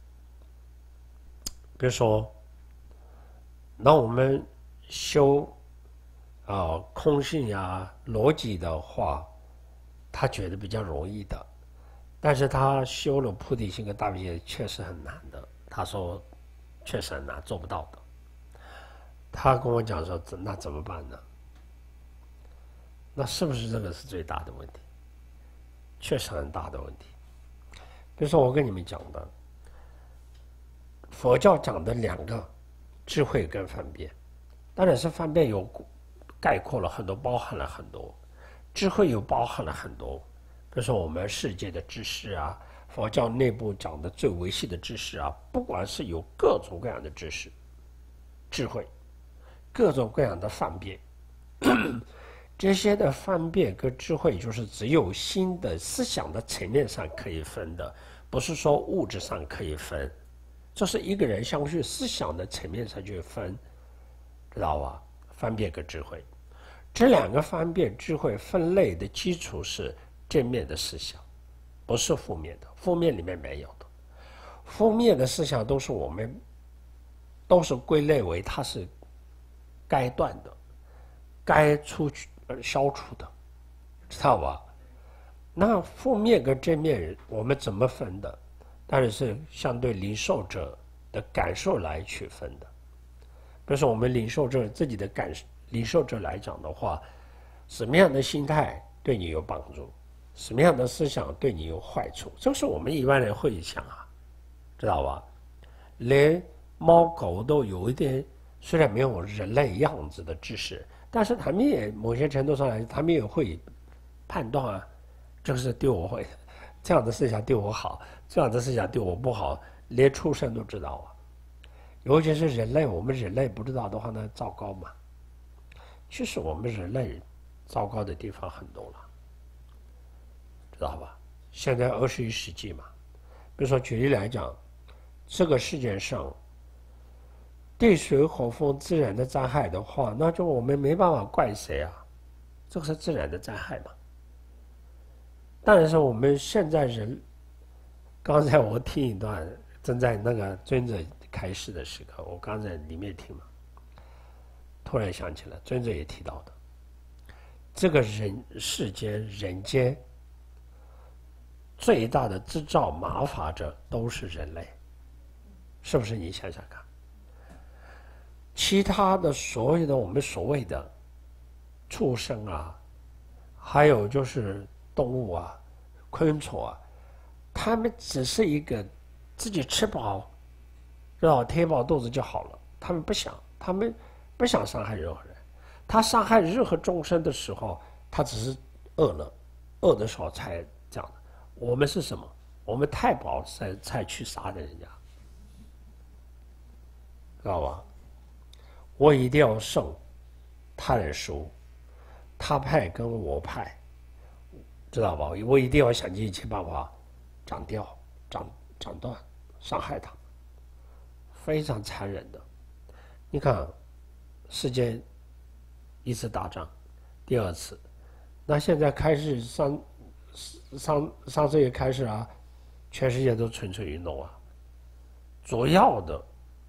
如说，那我们修空性呀、逻辑的话，他觉得比较容易的，但是他修了菩提心跟大悲心确实很难的。他说确实很难，做不到的。他跟我讲说，那怎么办呢？那是不是这个是最大的问题？确实很大的问题。比如说我跟你们讲的，佛教讲的两个智慧跟分辨，当然是分辨有概括了很多，包含了很多，智慧又包含了很多。比如说我们世界的知识啊，佛教内部讲的最维系的知识啊，不管是有各种各样的知识、智慧，各种各样的方便，这些的方便跟智慧，就是只有心的思想的层面上可以分的，不是说物质上可以分。这是一个人相去思想的层面上去分，知道吧？方便跟智慧，这两个方便智慧分类的基础是正面的思想，不是负面的，负面里面没有的。负面的思想都是我们都是归类为它是该断的，该出去消除的，知道吧？那负面跟正面我们怎么分的？当然是相对领受者的感受来区分的。比如说我们领受者自己的领受者来讲的话，什么样的心态对你有帮助，什么样的思想对你有坏处，这是我们一般人会想啊，知道吧？连猫狗都有一点，虽然没有人类样子的知识，但是他们也某些程度上来，他们也会判断啊，这个是对我会这样的思想对我好，这样的思想对我不好，连畜生都知道啊。尤其是人类，我们人类不知道的话呢，糟糕嘛。其实我们人类糟糕的地方很多了，知道吧？现在21世纪嘛，比如说举例来讲，这个世界上地水火风自然的灾害的话，那就我们没办法怪谁啊，这个是自然的灾害嘛。但是我们现在人，刚才我听一段，正在那个尊者开示的时刻，我刚才里面听了，突然想起了尊者也提到的，这个世间人间最大的制造麻烦者都是人类，是不是？你想想看，其他的所有的我们所谓的畜生啊，还有就是动物啊、昆虫啊，他们只是一个自己吃饱，知道填饱肚子就好了。他们不想伤害任何人。他伤害任何众生的时候，他只是饿了，饿的时候才这样的。我们是什么？我们太饱才去杀人家，知道吧？我一定要胜他人输，他派跟我派，知道吧？我一定要想尽一切办法斩断，伤害他，非常残忍的。你看，世界一次打仗，第二次，那现在开始上次也开始啊，全世界都蠢蠢欲动啊。主要的，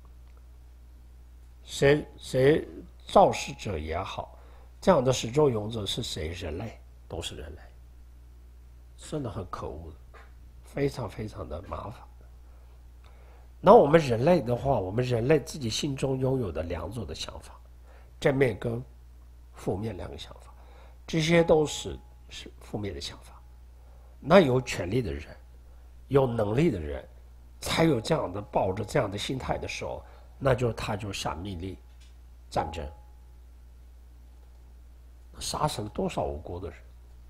谁肇事者也好，这样的始作俑者是谁？人类，都是人类，真的很可恶的，非常非常的麻烦。那我们人类的话，我们人类自己心中拥有的两种的想法，正面跟负面两个想法，这些都是负面的想法。那有权利的人，有能力的人，才有这样的抱着这样的心态的时候，那就他就下命令，战争，杀死了多少无辜的人，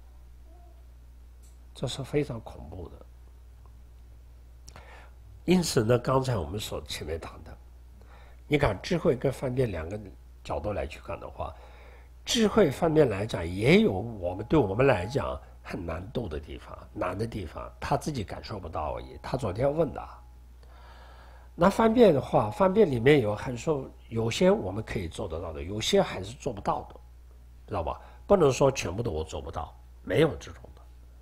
这是非常恐怖的。因此呢，刚才我们所前面谈的，你看智慧跟方便两个角度来去看的话，智慧方面来讲，也有对我们来讲很难度的地方，难的地方，他自己感受不到而已。他昨天问的，那方便的话，方便里面有些我们可以做得到的，有些还是做不到的，知道吧？不能说全部的我做不到，没有这种的。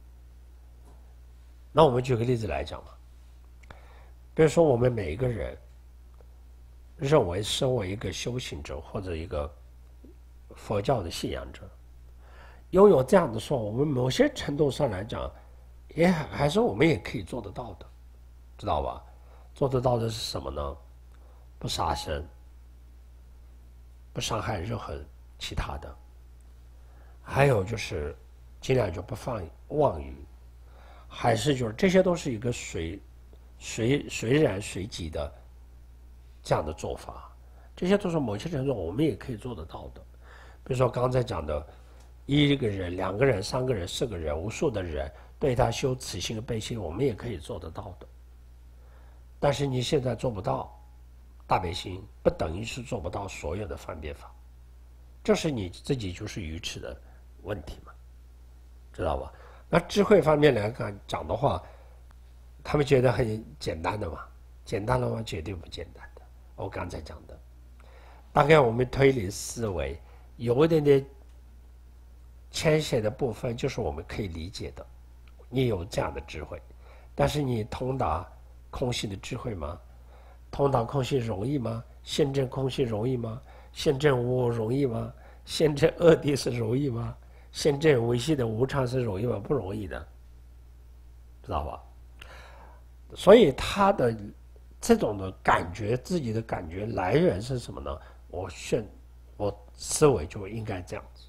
那我们举个例子来讲嘛，比如说我们每一个人认为身为一个修行者或者一个佛教的信仰者，拥有这样的说，我们某些程度上来讲，还是我们也可以做得到的，知道吧？做得到的是什么呢？不杀生，不伤害任何其他的，还有就是尽量就不放妄语，还是就是这些都是一个随然随己的这样的做法，这些都是某些程度我们也可以做得到的。比如说刚才讲的，一个人、两个人、三个人、四个人、无数的人对他修慈心和悲心，我们也可以做得到的。但是你现在做不到大悲心，不等于是做不到所有的方便法，这是你自己就是愚痴的问题嘛，知道吧？那智慧方面来讲的话，他们觉得很简单的嘛，简单的话绝对不简单的。我刚才讲的，大概我们推理思维有一点点浅显的部分，就是我们可以理解的。你有这样的智慧，但是你通达空性的智慧吗？通达空性容易吗？现证空性容易吗？现证无我容易吗？现证二谛是容易吗？现证唯系的无常是容易吗？不容易的，知道吧？所以他的这种的感觉，自己的感觉来源是什么呢？我思维就应该这样子。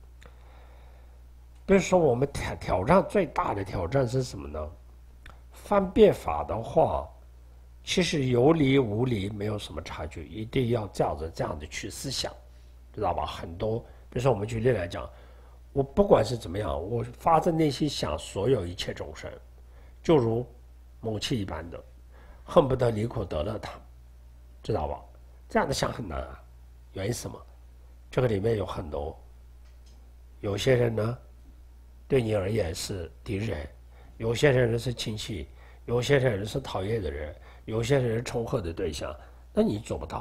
比如说我们挑战最大的挑战是什么呢？方便法的话，其实有理无理没有什么差距，一定要照着这样的去思想，知道吧？很多，比如说我们举例来讲，我不管是怎么样，我发自内心想所有一切众生，就如母亲一般的，恨不得离苦得乐他，知道吧？这样的想很难啊，原因是什么？这个里面有很多，有些人呢，对你而言是敌人，有些人是亲戚，有些人是讨厌的人，有些人是重合的对象，那你做不到吗？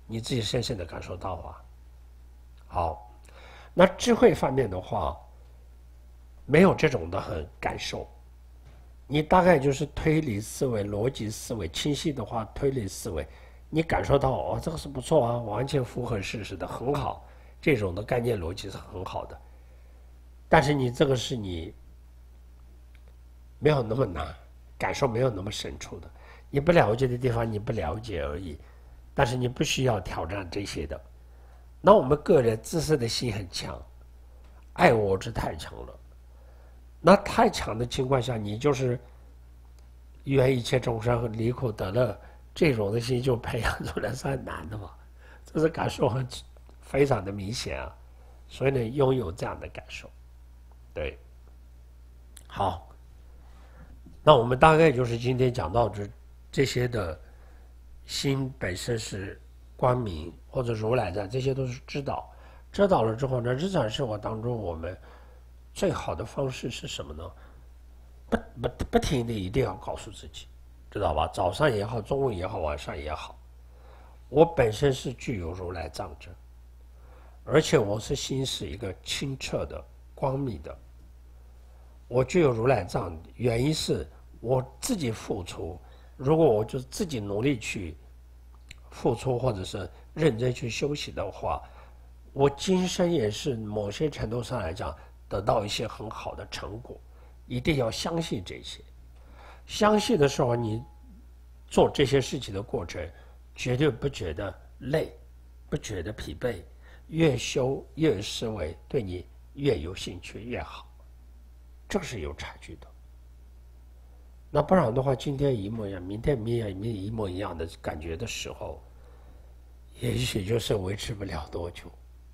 你自己深深的感受到啊。好，那智慧方面的话，没有这种的很感受，你大概就是推理思维、逻辑思维清晰的话，推理思维，你感受到哦，这个是不错啊，完全符合事实的，很好，这种的概念逻辑是很好的。但是你这个是你没有那么难，感受没有那么深处的，你不了解的地方你不了解而已，但是你不需要挑战这些的。那我们个人自私的心很强，爱我之太强了。那太强的情况下，你就是愿一切众生离苦得乐，这种的心就培养出来是很难的嘛，这是感受非常的明显啊。所以呢，拥有这样的感受，对，好，那我们大概就是今天讲到这些的心本身是光明或者如来藏，这些都是知道了之后呢，日常生活当中我们最好的方式是什么呢？不停的一定要告诉自己，知道吧？早上也好，中午也好，晚上也好，我本身是具有如来藏者，而且我是心是一个清澈的、光明的。我具有如来藏，原因是我自己付出。如果我就自己努力去付出，或者是认真去修习的话，我今生也是某些程度上来讲得到一些很好的成果。一定要相信这些，相信的时候，你做这些事情的过程，绝对不觉得累，不觉得疲惫，越修越思维，对你越有兴趣越好，这是有差距的。那不然的话，今天一模一样，明天一模一样的感觉的时候，也许就是维持不了多久，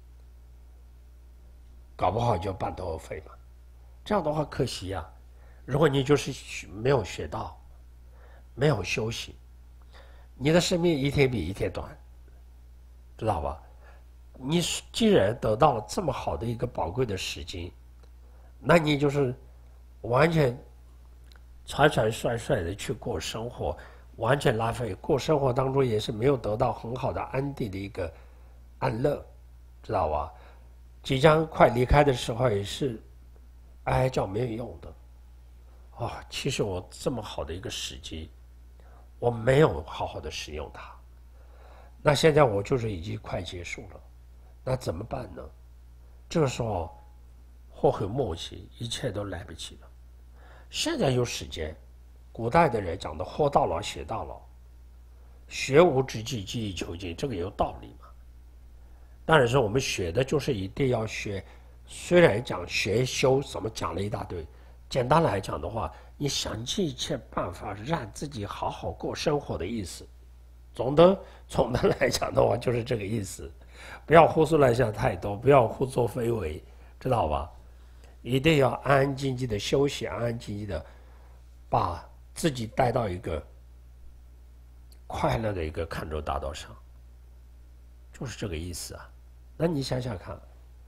搞不好就半途而废嘛。这样的话可惜啊，如果你就是没有学到，没有修行，你的生命一天比一天短，知道吧？你既然得到了这么好的一个宝贵的时间，那你就是完全传传率率的去过生活，完全浪费。过生活当中也是没有得到很好的安定的一个安乐，知道吧？即将快离开的时候也是哀叫没有用的。其实我这么好的一个时机，我没有好好的使用它。那现在我就是已经快结束了，那怎么办呢？这个时候后悔莫及，一切都来不及了。现在有时间，古代的人讲的活到老学到老，学无止境，精益求精，这个有道理嘛？当然是我们学的就是一定要学，虽然讲学修怎么讲了一大堆，简单来讲的话，你想尽一切办法让自己好好过生活的意思。总的来讲的话，就是这个意思。不要胡思乱想太多，不要胡作非为，知道吧？一定要安安静静的休息，安安静静的把自己带到一个快乐的一个康州大道上，就是这个意思啊。那你想想看，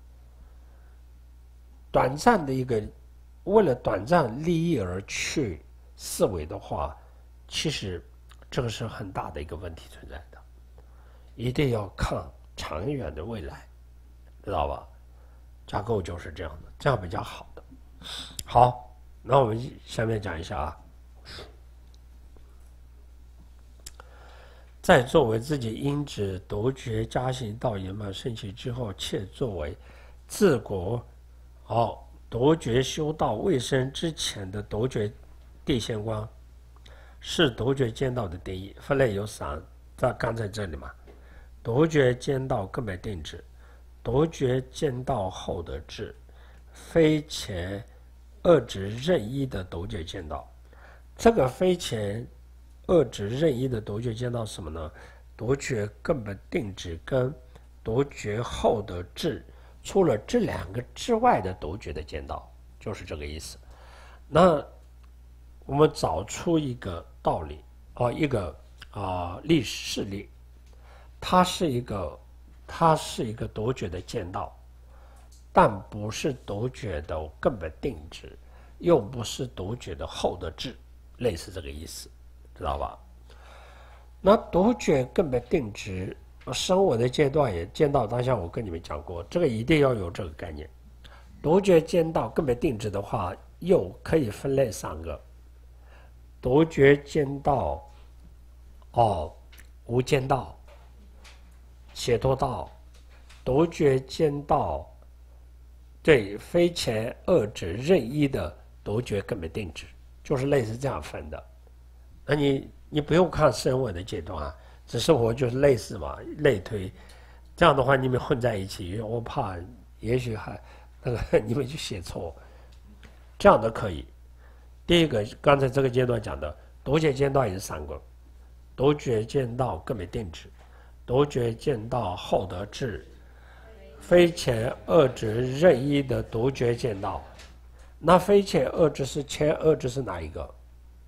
短暂的一个为了短暂利益而去思维的话，其实这个是很大的一个问题存在的。一定要看长远的未来，知道吧？架构就是这样的，这样比较好的。好，那我们下面讲一下啊。在作为自己因指独觉加行道圆满升起之后，且作为自国独觉修道未生之前的独觉地仙观，是独觉见道的定义。分类有3，在刚才这里嘛，独觉见道根本定止，独觉见道后的智，非前二执任一的独觉见道。这个非前二执任一的独觉见道是什么呢？独觉根本定止跟独觉后的智，除了这2个之外的独觉的见道，就是这个意思。那我们找出一个道理一个历史事例，它是一个独觉的见道，但不是独觉的根本定止，又不是独觉的后的智，类似这个意思，知道吧？那独觉根本定止声闻的阶段也见到当下，我跟你们讲过，这个一定要有这个概念。独觉见到根本定止的话，又可以分类3个：独觉见到无间道、解脱道、独觉见到对非前二者任意的独觉根本定止，就是类似这样分的。那你不用看声闻的阶段啊，只是我就是类似嘛，类推。这样的话你们混在一起，我怕也许还你们就写错。这样的可以。第一个，刚才这个阶段讲的独觉见到也是3个：独觉见到根本定止，独觉见到后得智，非前二者任意的独觉见到。那非前二者是前二者是哪一个？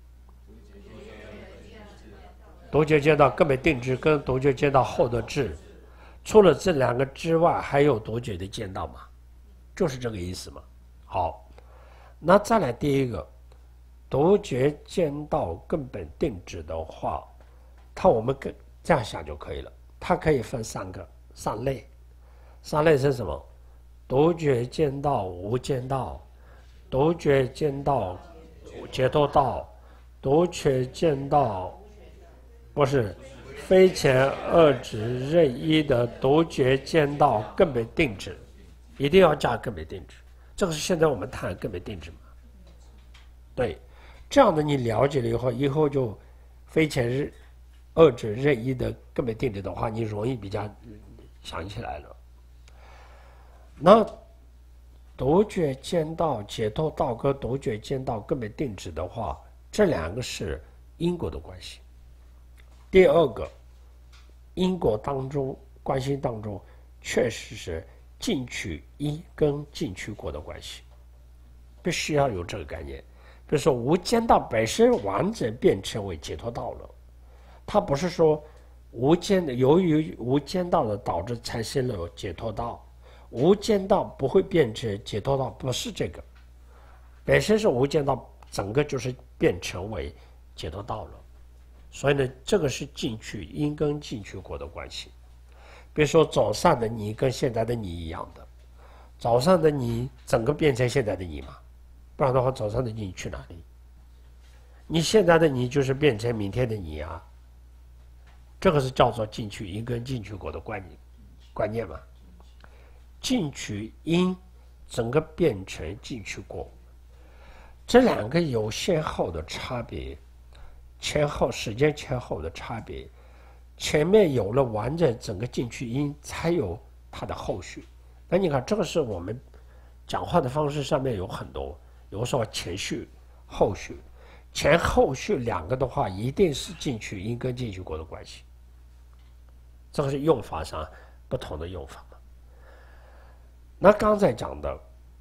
独觉见到根本定止跟独觉见到后得智，除了这2个之外，还有独觉的见到吗？就是这个意思嘛。好，那再来第一个，独觉见到根本定止的话，我们这样想就可以了。它可以分3类。3类是什么？独觉见到无间道，独觉见到解脱道，独觉见到不是非前二者任意的独觉见到根本定止，一定要加根本定止。这个是现在我们谈根本定止嘛？对，这样的你了解了以后就非前二者任意的根本定止的话，你容易比较想起来了。那独觉见到解脱道跟独觉见到根本定止的话，这2个是因果的关系。第二个，因果当中关系当中确实是进取因跟进取果的关系，必须要有这个概念。比如说无间道本身完整变成为解脱道了，它不是说由于无间道的导致产生了解脱道，无间道不会变成解脱道，不是这个，本身是无间道，整个就是变成为解脱道了。所以呢，这个是进去因跟进去果的关系。比如说早上的你跟现在的你一样的，早上的你整个变成现在的你嘛，不然的话早上的你去哪里？你现在的你就是变成明天的你啊。这个是叫做进去因跟进去果的观念嘛。进去因整个变成进去果，这2个有先后的差别，时间前后的差别。前面有了完整整个进去因，才有它的后续。那你看，这个是我们讲话的方式上面有很多，有时候前序、后续，前后续2个的话，一定是进去因跟进去果的关系。这个是用法上不同的用法嘛。那刚才讲的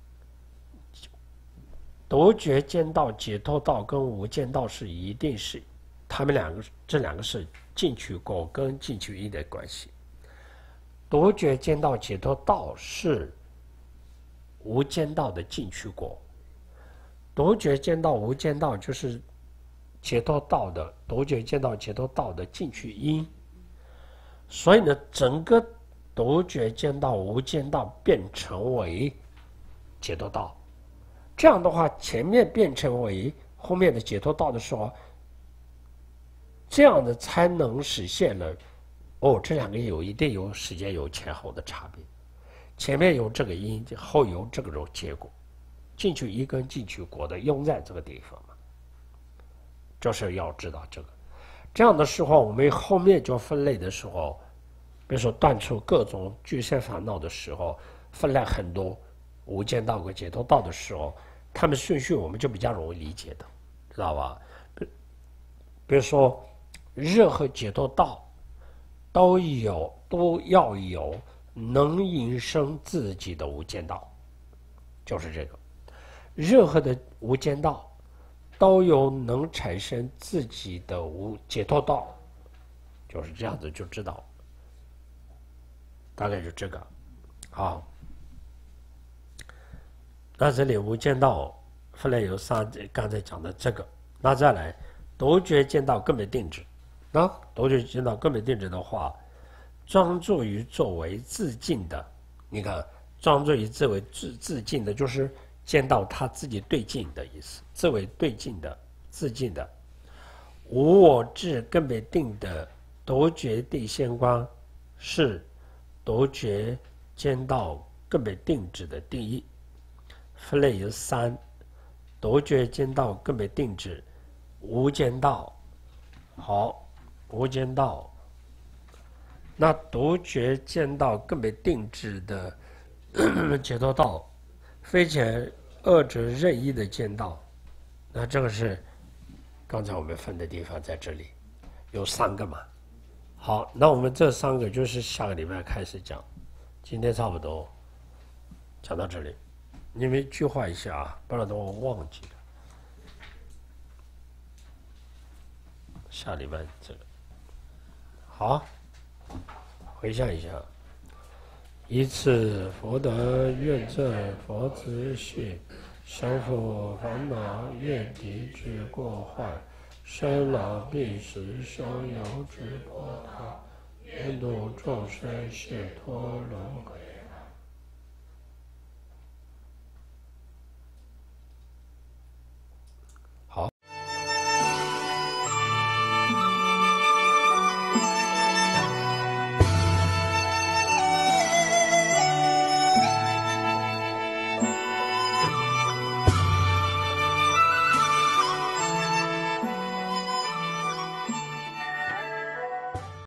独觉见道、解脱道跟无间道是一定是他们这2个是进去果跟进去因的关系。独觉见道、解脱道是无间道的进去果，独觉见道、无间道就是解脱道的独觉见道、解脱道的进去因。所以呢，整个独觉见道、无间道变成为解脱道。这样的话，前面变成为后面的解脱道的时候，这样的才能实现了。这2个一定有时间有前后的差别，前面有这个因，后有这种结果。进去因跟进去果的用在这个地方嘛，就是要知道这个。这样的时候，我们后面就分类的时候，比如说断除各种俱生烦恼的时候，分类很多无间道和解脱道的时候，他们顺序我们就比较容易理解的，知道吧？比如说任何解脱道都要有能引生自己的无间道，就是这个。任何的无间道都有能产生自己的解脱道，就是这样子就知道，大概就这个。好，那这里无间道分类有刚才讲的这个。那再来独觉见到根本定止。那独觉见到根本定止的话， 装作于作为自尽的，你看，装作于自为自尽的，就是见到他自己对镜的意思，自为对镜的自尽的。无我智更为定的夺觉地仙观，是夺觉间道更为定止的定义。分类有三：夺觉间道更为定止，无间道。好，无间道。那夺觉间道更为定止的解脱道，非前二者任意的间道。那这个是刚才我们分的地方在这里，有3个嘛。好，那我们这3个就是下个礼拜开始讲，今天差不多讲到这里，你们计划一下啊，不然我忘记了。下礼拜这个好，回想一下。以此佛得愿证佛子系，降伏烦恼愿敌之过患，生老病死修有之波涛，愿度众生解脱轮回。